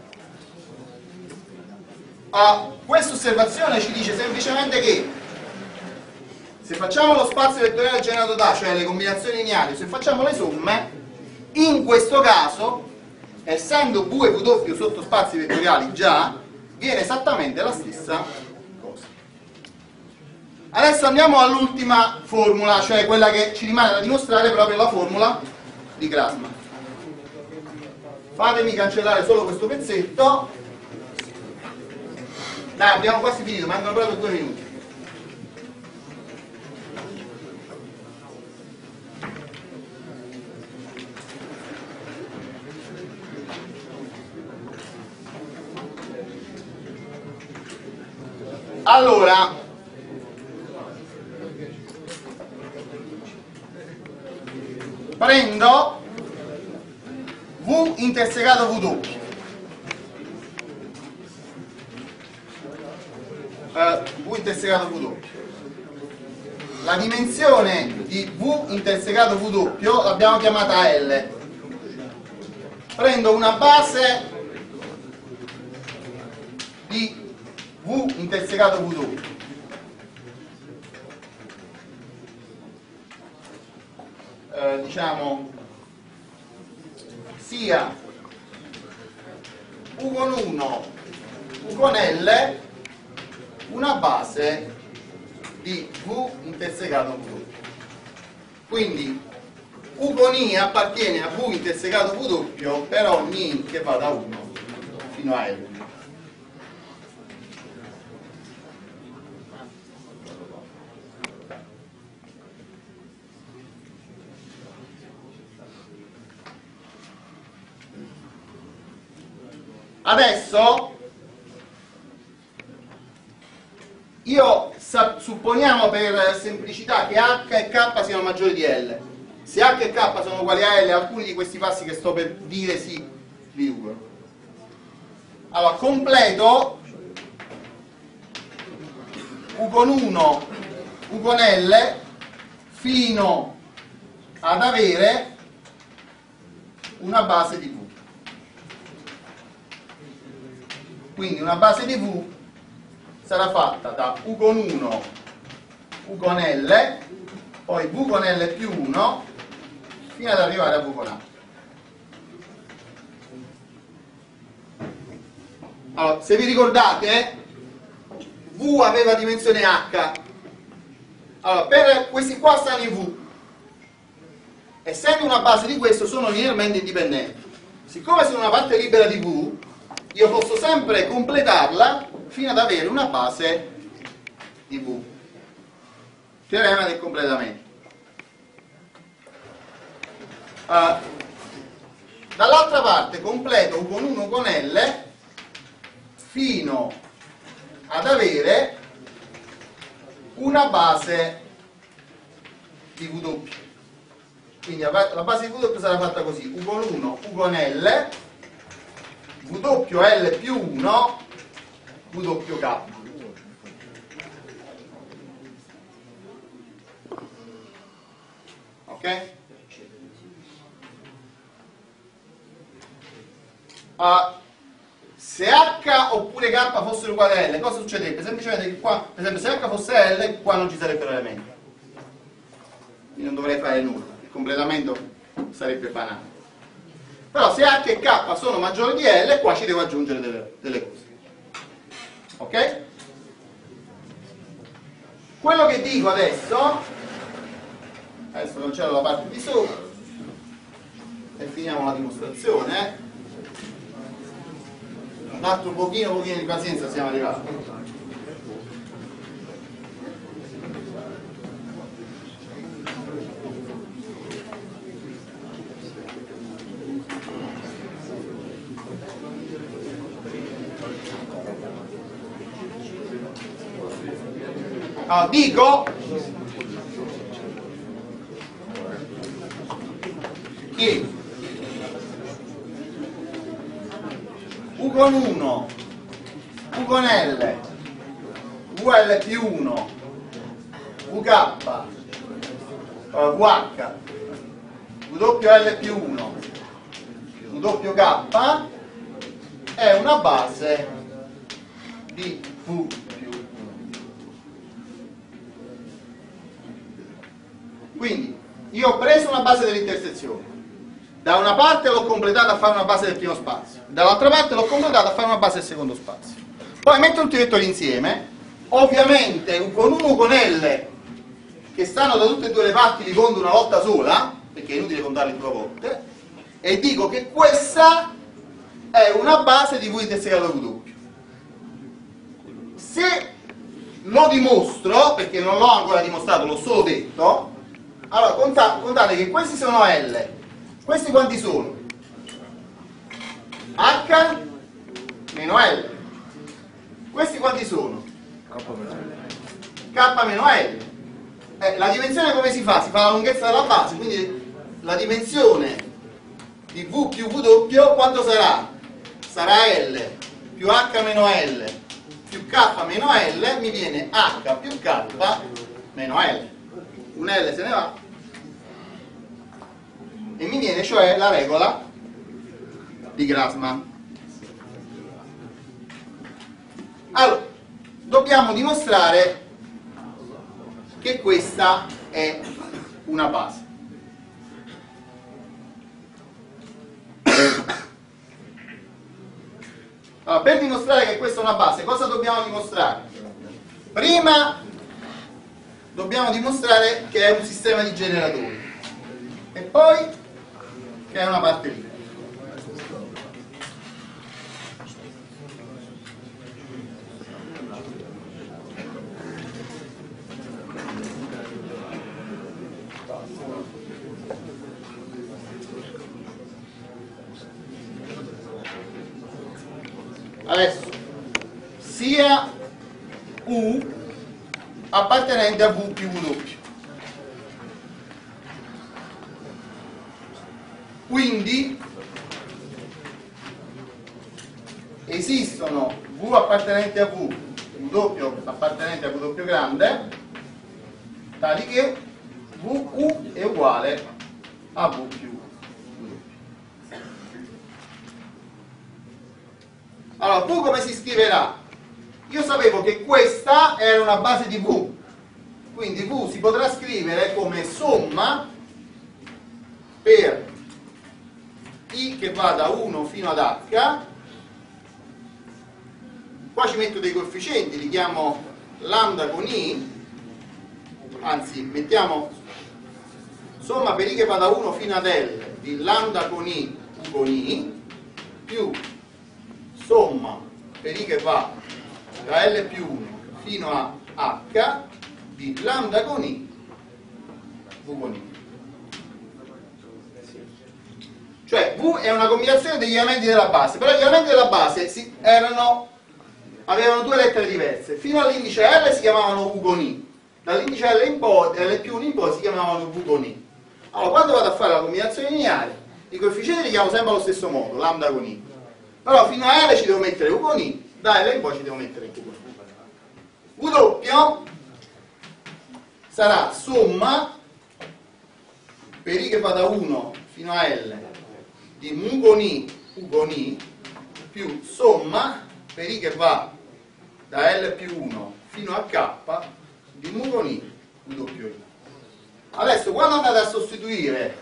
Ah, questa osservazione ci dice semplicemente che se facciamo lo spazio vettoriale generato da, cioè le combinazioni lineari, se facciamo le somme, in questo caso, essendo V e W sottospazi vettoriali già, viene esattamente la stessa cosa. Adesso andiamo all'ultima formula, cioè quella che ci rimane da dimostrare, proprio la formula di Grassmann. Fatemi cancellare solo questo pezzetto. Dai, abbiamo quasi finito, mancano proprio due minuti. Allora, prendo V intersecato W. Uh, V intersecato W. La dimensione di V intersecato W l'abbiamo chiamata L. Prendo una base di V intersecato W. Eh, diciamo sia U con uno, U con L, una base di V intersecato W. Quindi U con I appartiene a V intersecato W per ogni I che va da uno fino a L. Adesso io supponiamo per semplicità che H e K siano maggiori di L. Se H e K sono uguali a L, alcuni di questi passi che sto per dire si riducono. Allora, completo U con uno, U con L fino ad avere una base di V. Quindi una base di V sarà fatta da U con uno, U con L, poi V con L più uno, fino ad arrivare a V con A. Allora, se vi ricordate, V aveva dimensione H. Allora, per questi qua stanno in V. Essendo una base di questo, sono linearmente indipendenti. Siccome sono una parte libera di V, io posso sempre completarla fino ad avere una base di V. Teorema del completamento. Uh, dall'altra parte completo U con uno con L fino ad avere una base di V doppio. Quindi la base di V doppio sarà fatta così: U con uno, U con L, V doppio L più uno, V doppio K. Ok? Uh, se H oppure K fossero uguali a L, cosa succederebbe? Semplicemente che qua, per esempio, se H fosse L, qua non ci sarebbero elementi. Quindi non dovrei fare nulla, il completamento sarebbe banale. Però se H e K sono maggiori di L, qua ci devo aggiungere delle, delle cose. Ok? Quello che dico adesso, adesso cancello la parte di sopra e finiamo la dimostrazione. Eh? Un altro pochino, pochino di pazienza, siamo arrivati. Allora, dico che U con uno, U con L, V L più uno, V K, uh, V H, V doppio L più uno, V doppio K è una base di V più uno. Quindi io ho preso una base dell'intersezione, da una parte l'ho completata a fare una base del primo spazio, dall'altra parte l'ho completata a fare una base del secondo spazio. Poi metto tutti i vettori insieme, ovviamente U con uno, U con L, che stanno da tutte e due le parti, li conto una volta sola, perché è inutile contarli due volte, e dico che questa è una base di V intersecato V doppio. Se lo dimostro, perché non l'ho ancora dimostrato, l'ho solo detto, allora contate, contate che questi sono L, questi quanti sono? H meno L. Questi quanti sono? K meno L. Eh, la dimensione come si fa? Si fa la lunghezza della base, quindi la dimensione di V più V doppio quanto sarà? Sarà L più H meno L più K meno L, mi viene H più K meno L. Un L se ne va e mi viene cioè la regola di Grassmann. Allora, dobbiamo dimostrare che questa è una base. Allora, per dimostrare che questa è una base, cosa dobbiamo dimostrare? Prima dobbiamo dimostrare che è un sistema di generatori e poi che è una parte libera. Adesso sia U appartenente a V più W. Quindi esistono V appartenente a V, W appartenente a W grande, tali che V U è uguale a V più W. Allora, V come si scriverà? Io sapevo che questa era una base di V, quindi V si potrà scrivere come somma per I che va da uno fino ad H. Qua ci metto dei coefficienti, li chiamo lambda con I, anzi mettiamo somma per I che va da uno fino ad L di lambda con I con I più somma per I che va da L più uno fino a H di lambda con I V con I. Cioè V è una combinazione degli elementi della base, però gli elementi della base si, erano, avevano due lettere diverse. Fino all'indice L si chiamavano U con I, dall'indice L in poi, L più uno in poi si chiamavano V con I. Allora quando vado a fare la combinazione lineare, i coefficienti li chiamo sempre allo stesso modo, lambda con I. Però fino a L ci devo mettere U con I, da L in poi ci devo mettere V con I. V doppio sarà somma per I che va da uno fino a L di mu con I, U con I, più somma per I che va da L più uno fino a K di mu con I, U doppio I. Adesso quando andate a sostituire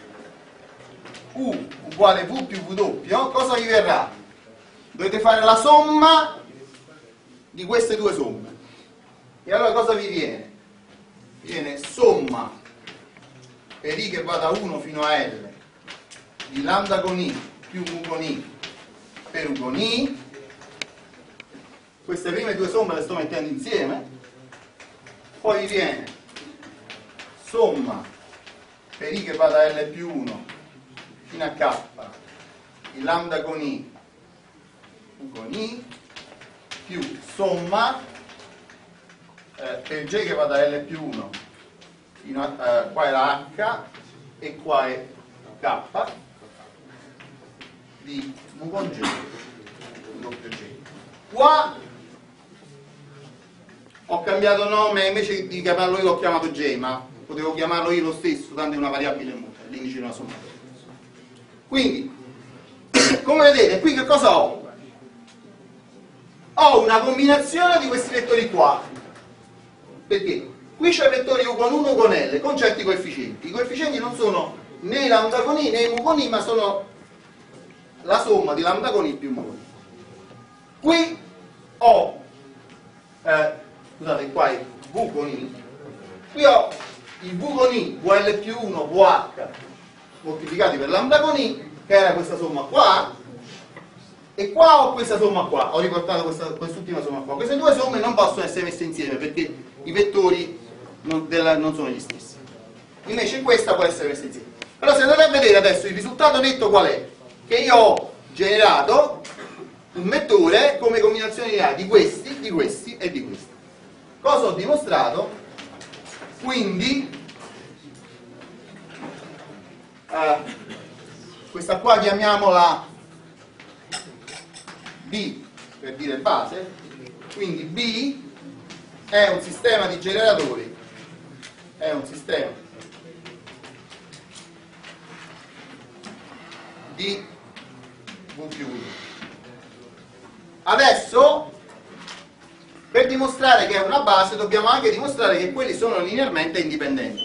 U uguale V più V doppio, cosa vi verrà? Dovete fare la somma di queste due somme. E allora cosa vi viene? Viene somma per I che va da uno fino a L di lambda con I più mu con I per U con I. Queste prime due somme le sto mettendo insieme. Poi vi viene somma per I che va da L più uno fino a K di lambda con I U con I più somma eh, per J che va da L più uno fino a, eh, qua era H e qua è K di V con J, doppio J. Qua ho cambiato nome, invece di chiamarlo io l'ho chiamato J, ma potevo chiamarlo io lo stesso, tanto è una variabile muta, l'indice di una somma. Quindi, come vedete, qui che cosa ho? Ho una combinazione di questi vettori qua. Perché? Qui c'è i vettori U con uno, U con L, con certi coefficienti. I coefficienti non sono né lambda con I né mu con I, ma sono la somma di lambda con I più mu con I. Qui ho, eh, scusate, qua è V con I, qui ho il V con I, V L più uno, V H, moltiplicati per lambda con I, che era questa somma qua, e qua ho questa somma qua, ho riportato questa, quest'ultima somma qua. Queste due somme non possono essere messe insieme perché i vettori non, della, non sono gli stessi. Invece questa può essere messa insieme. Allora se andate a vedere adesso il risultato netto qual è? Che io ho generato un vettore come combinazione lineare di questi, di questi e di questi. Cosa ho dimostrato? Quindi eh, questa qua chiamiamola B per dire base, quindi B è un sistema di generatori, è un sistema di V più uno. Adesso per dimostrare che è una base dobbiamo anche dimostrare che quelli sono linearmente indipendenti.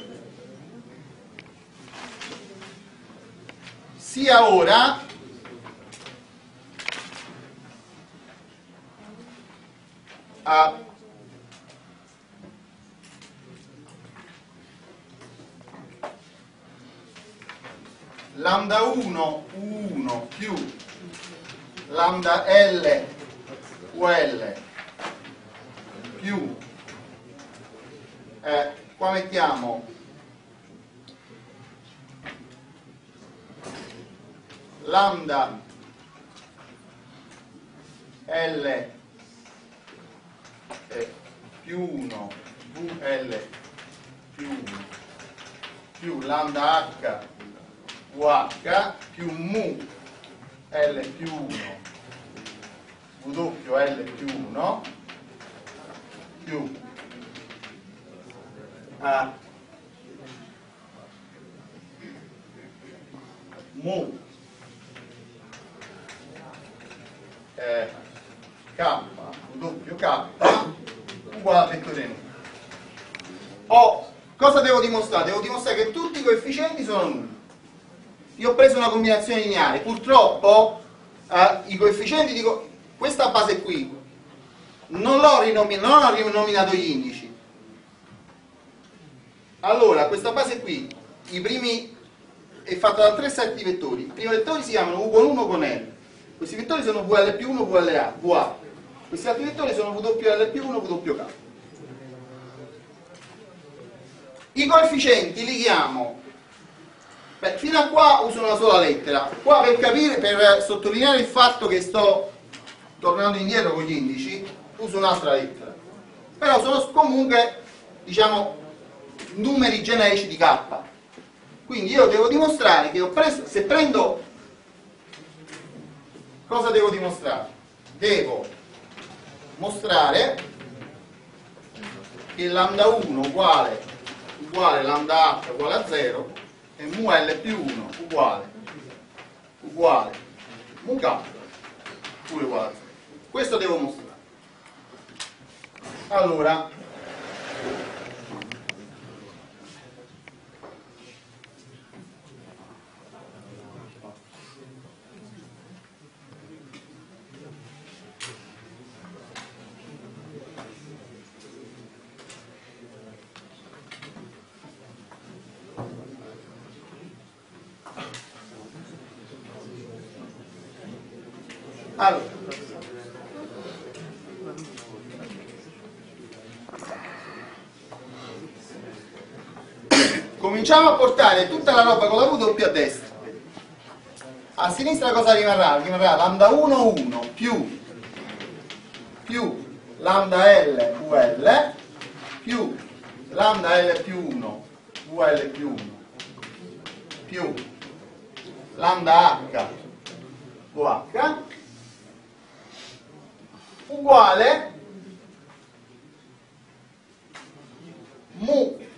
Sia ora a lambda uno U uno più lambda L U L più eh, qua mettiamo lambda L eh, più uno V Vl più uno più lambda H V H più mu L più uno W L più uno più A mu eh, K W K uguale a vettore nu. Oh, cosa devo dimostrare? Devo dimostrare che tutti i coefficienti sono nulli. Io ho preso una combinazione lineare, purtroppo eh, i coefficienti di co questa base qui non l'ho rinominato, non ho rinominato gli indici. Allora, questa base qui, i primi è fatta da tre set di vettori. I primi vettori si chiamano U con uno con L. Questi vettori sono V L più uno, V L A, V A. Questi altri vettori sono W L più uno, W K. I coefficienti li chiamo, beh, fino a qua uso una sola lettera. Qua per capire, per sottolineare il fatto che sto tornando indietro con gli indici, uso un'altra lettera. Però sono comunque, diciamo, numeri generici di K. Quindi io devo dimostrare che ho preso, se prendo, cosa devo dimostrare? Devo mostrare che lambda uno uguale, uguale lambda H uguale a zero e mu L più uno uguale, uguale mu K pure uguale a zero. Questo devo mostrare. Allora, allora cominciamo a portare tutta la roba con la W a destra. A sinistra cosa rimarrà? Rimarrà lambda uno uno più più lambda L V L più lambda L più uno V L più uno più lambda H V H uguale mu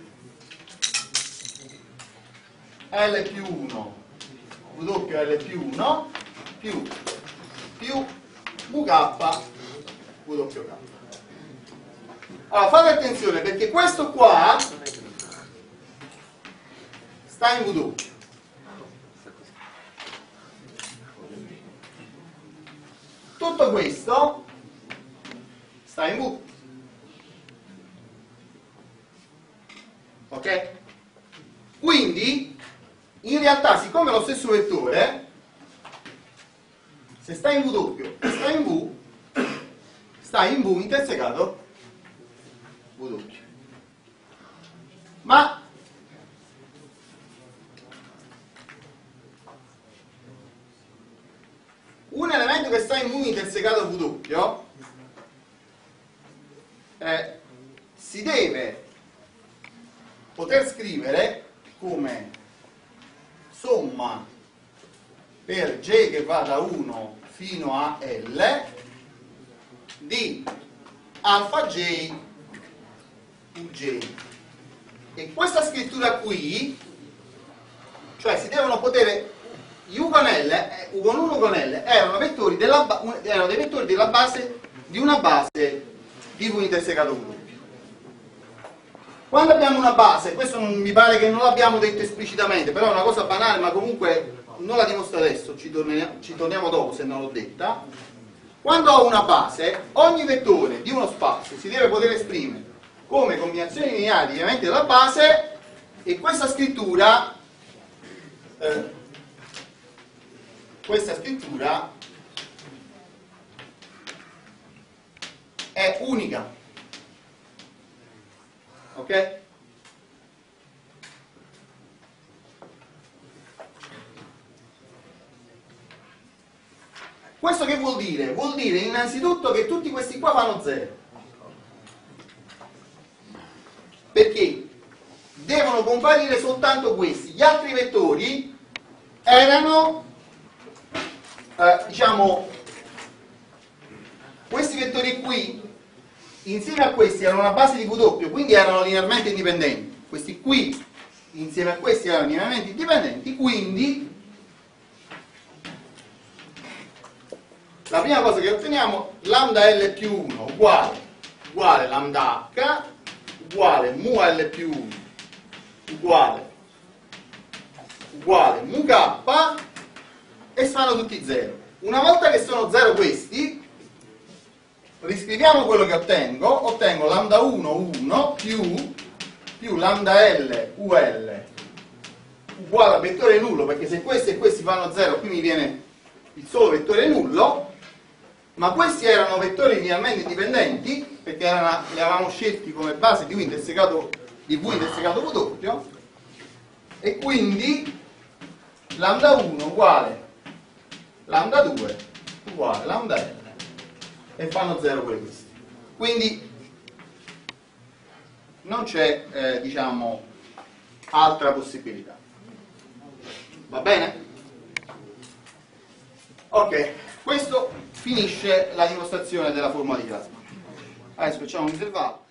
L più uno W L più uno più più V K W K. Allora fate attenzione perché questo qua sta in W. Tutto questo sta in V. Ok? Quindi in realtà, siccome è lo stesso vettore, se sta in W e sta in V, sta in V intersecato W. Ma un elemento che sta in V intersecato W eh, si deve poter scrivere come somma per J che va da uno fino a L di alfa J U J. E questa scrittura qui, cioè si devono poter, gli U con L, U con uno con L erano, vettori della, erano dei vettori della base di una base di V intersecato W. Quando abbiamo una base, questo non, mi pare che non l'abbiamo detto esplicitamente, però è una cosa banale, ma comunque non la dimostro adesso, ci torniamo, ci torniamo dopo se non l'ho detta. Quando ho una base, ogni vettore di uno spazio si deve poter esprimere come combinazioni lineari di elementi della base, e questa scrittura eh, questa scrittura è unica. Ok? Questo che vuol dire? Vuol dire innanzitutto che tutti questi qua vanno zero. devono comparire soltanto questi. Gli altri vettori erano, eh, diciamo, questi vettori qui, insieme a questi erano una base di Q doppio, quindi erano linearmente indipendenti. Questi qui, insieme a questi, erano linearmente indipendenti, quindi la prima cosa che otteniamo, lambda L più uno uguale, uguale lambda H, uguale mu L più uno, uguale, uguale mu K, e fanno tutti zero. Una volta che sono zero questi, riscriviamo quello che ottengo, ottengo lambda uno uno più, più lambda L U L uguale a vettore nullo, perché se questi e questi fanno zero, qui mi viene il solo vettore nullo, ma questi erano vettori linearmente indipendenti, perché erano, li avevamo scelti come base di V intersecato di V intersecato V doppio, e quindi lambda uno uguale lambda due uguale lambda L, e fanno zero pure questi. Quindi non c'è, eh, diciamo, altra possibilità. Va bene? Ok, questo finisce la dimostrazione della formula di Grassmann. Adesso facciamo un intervallo.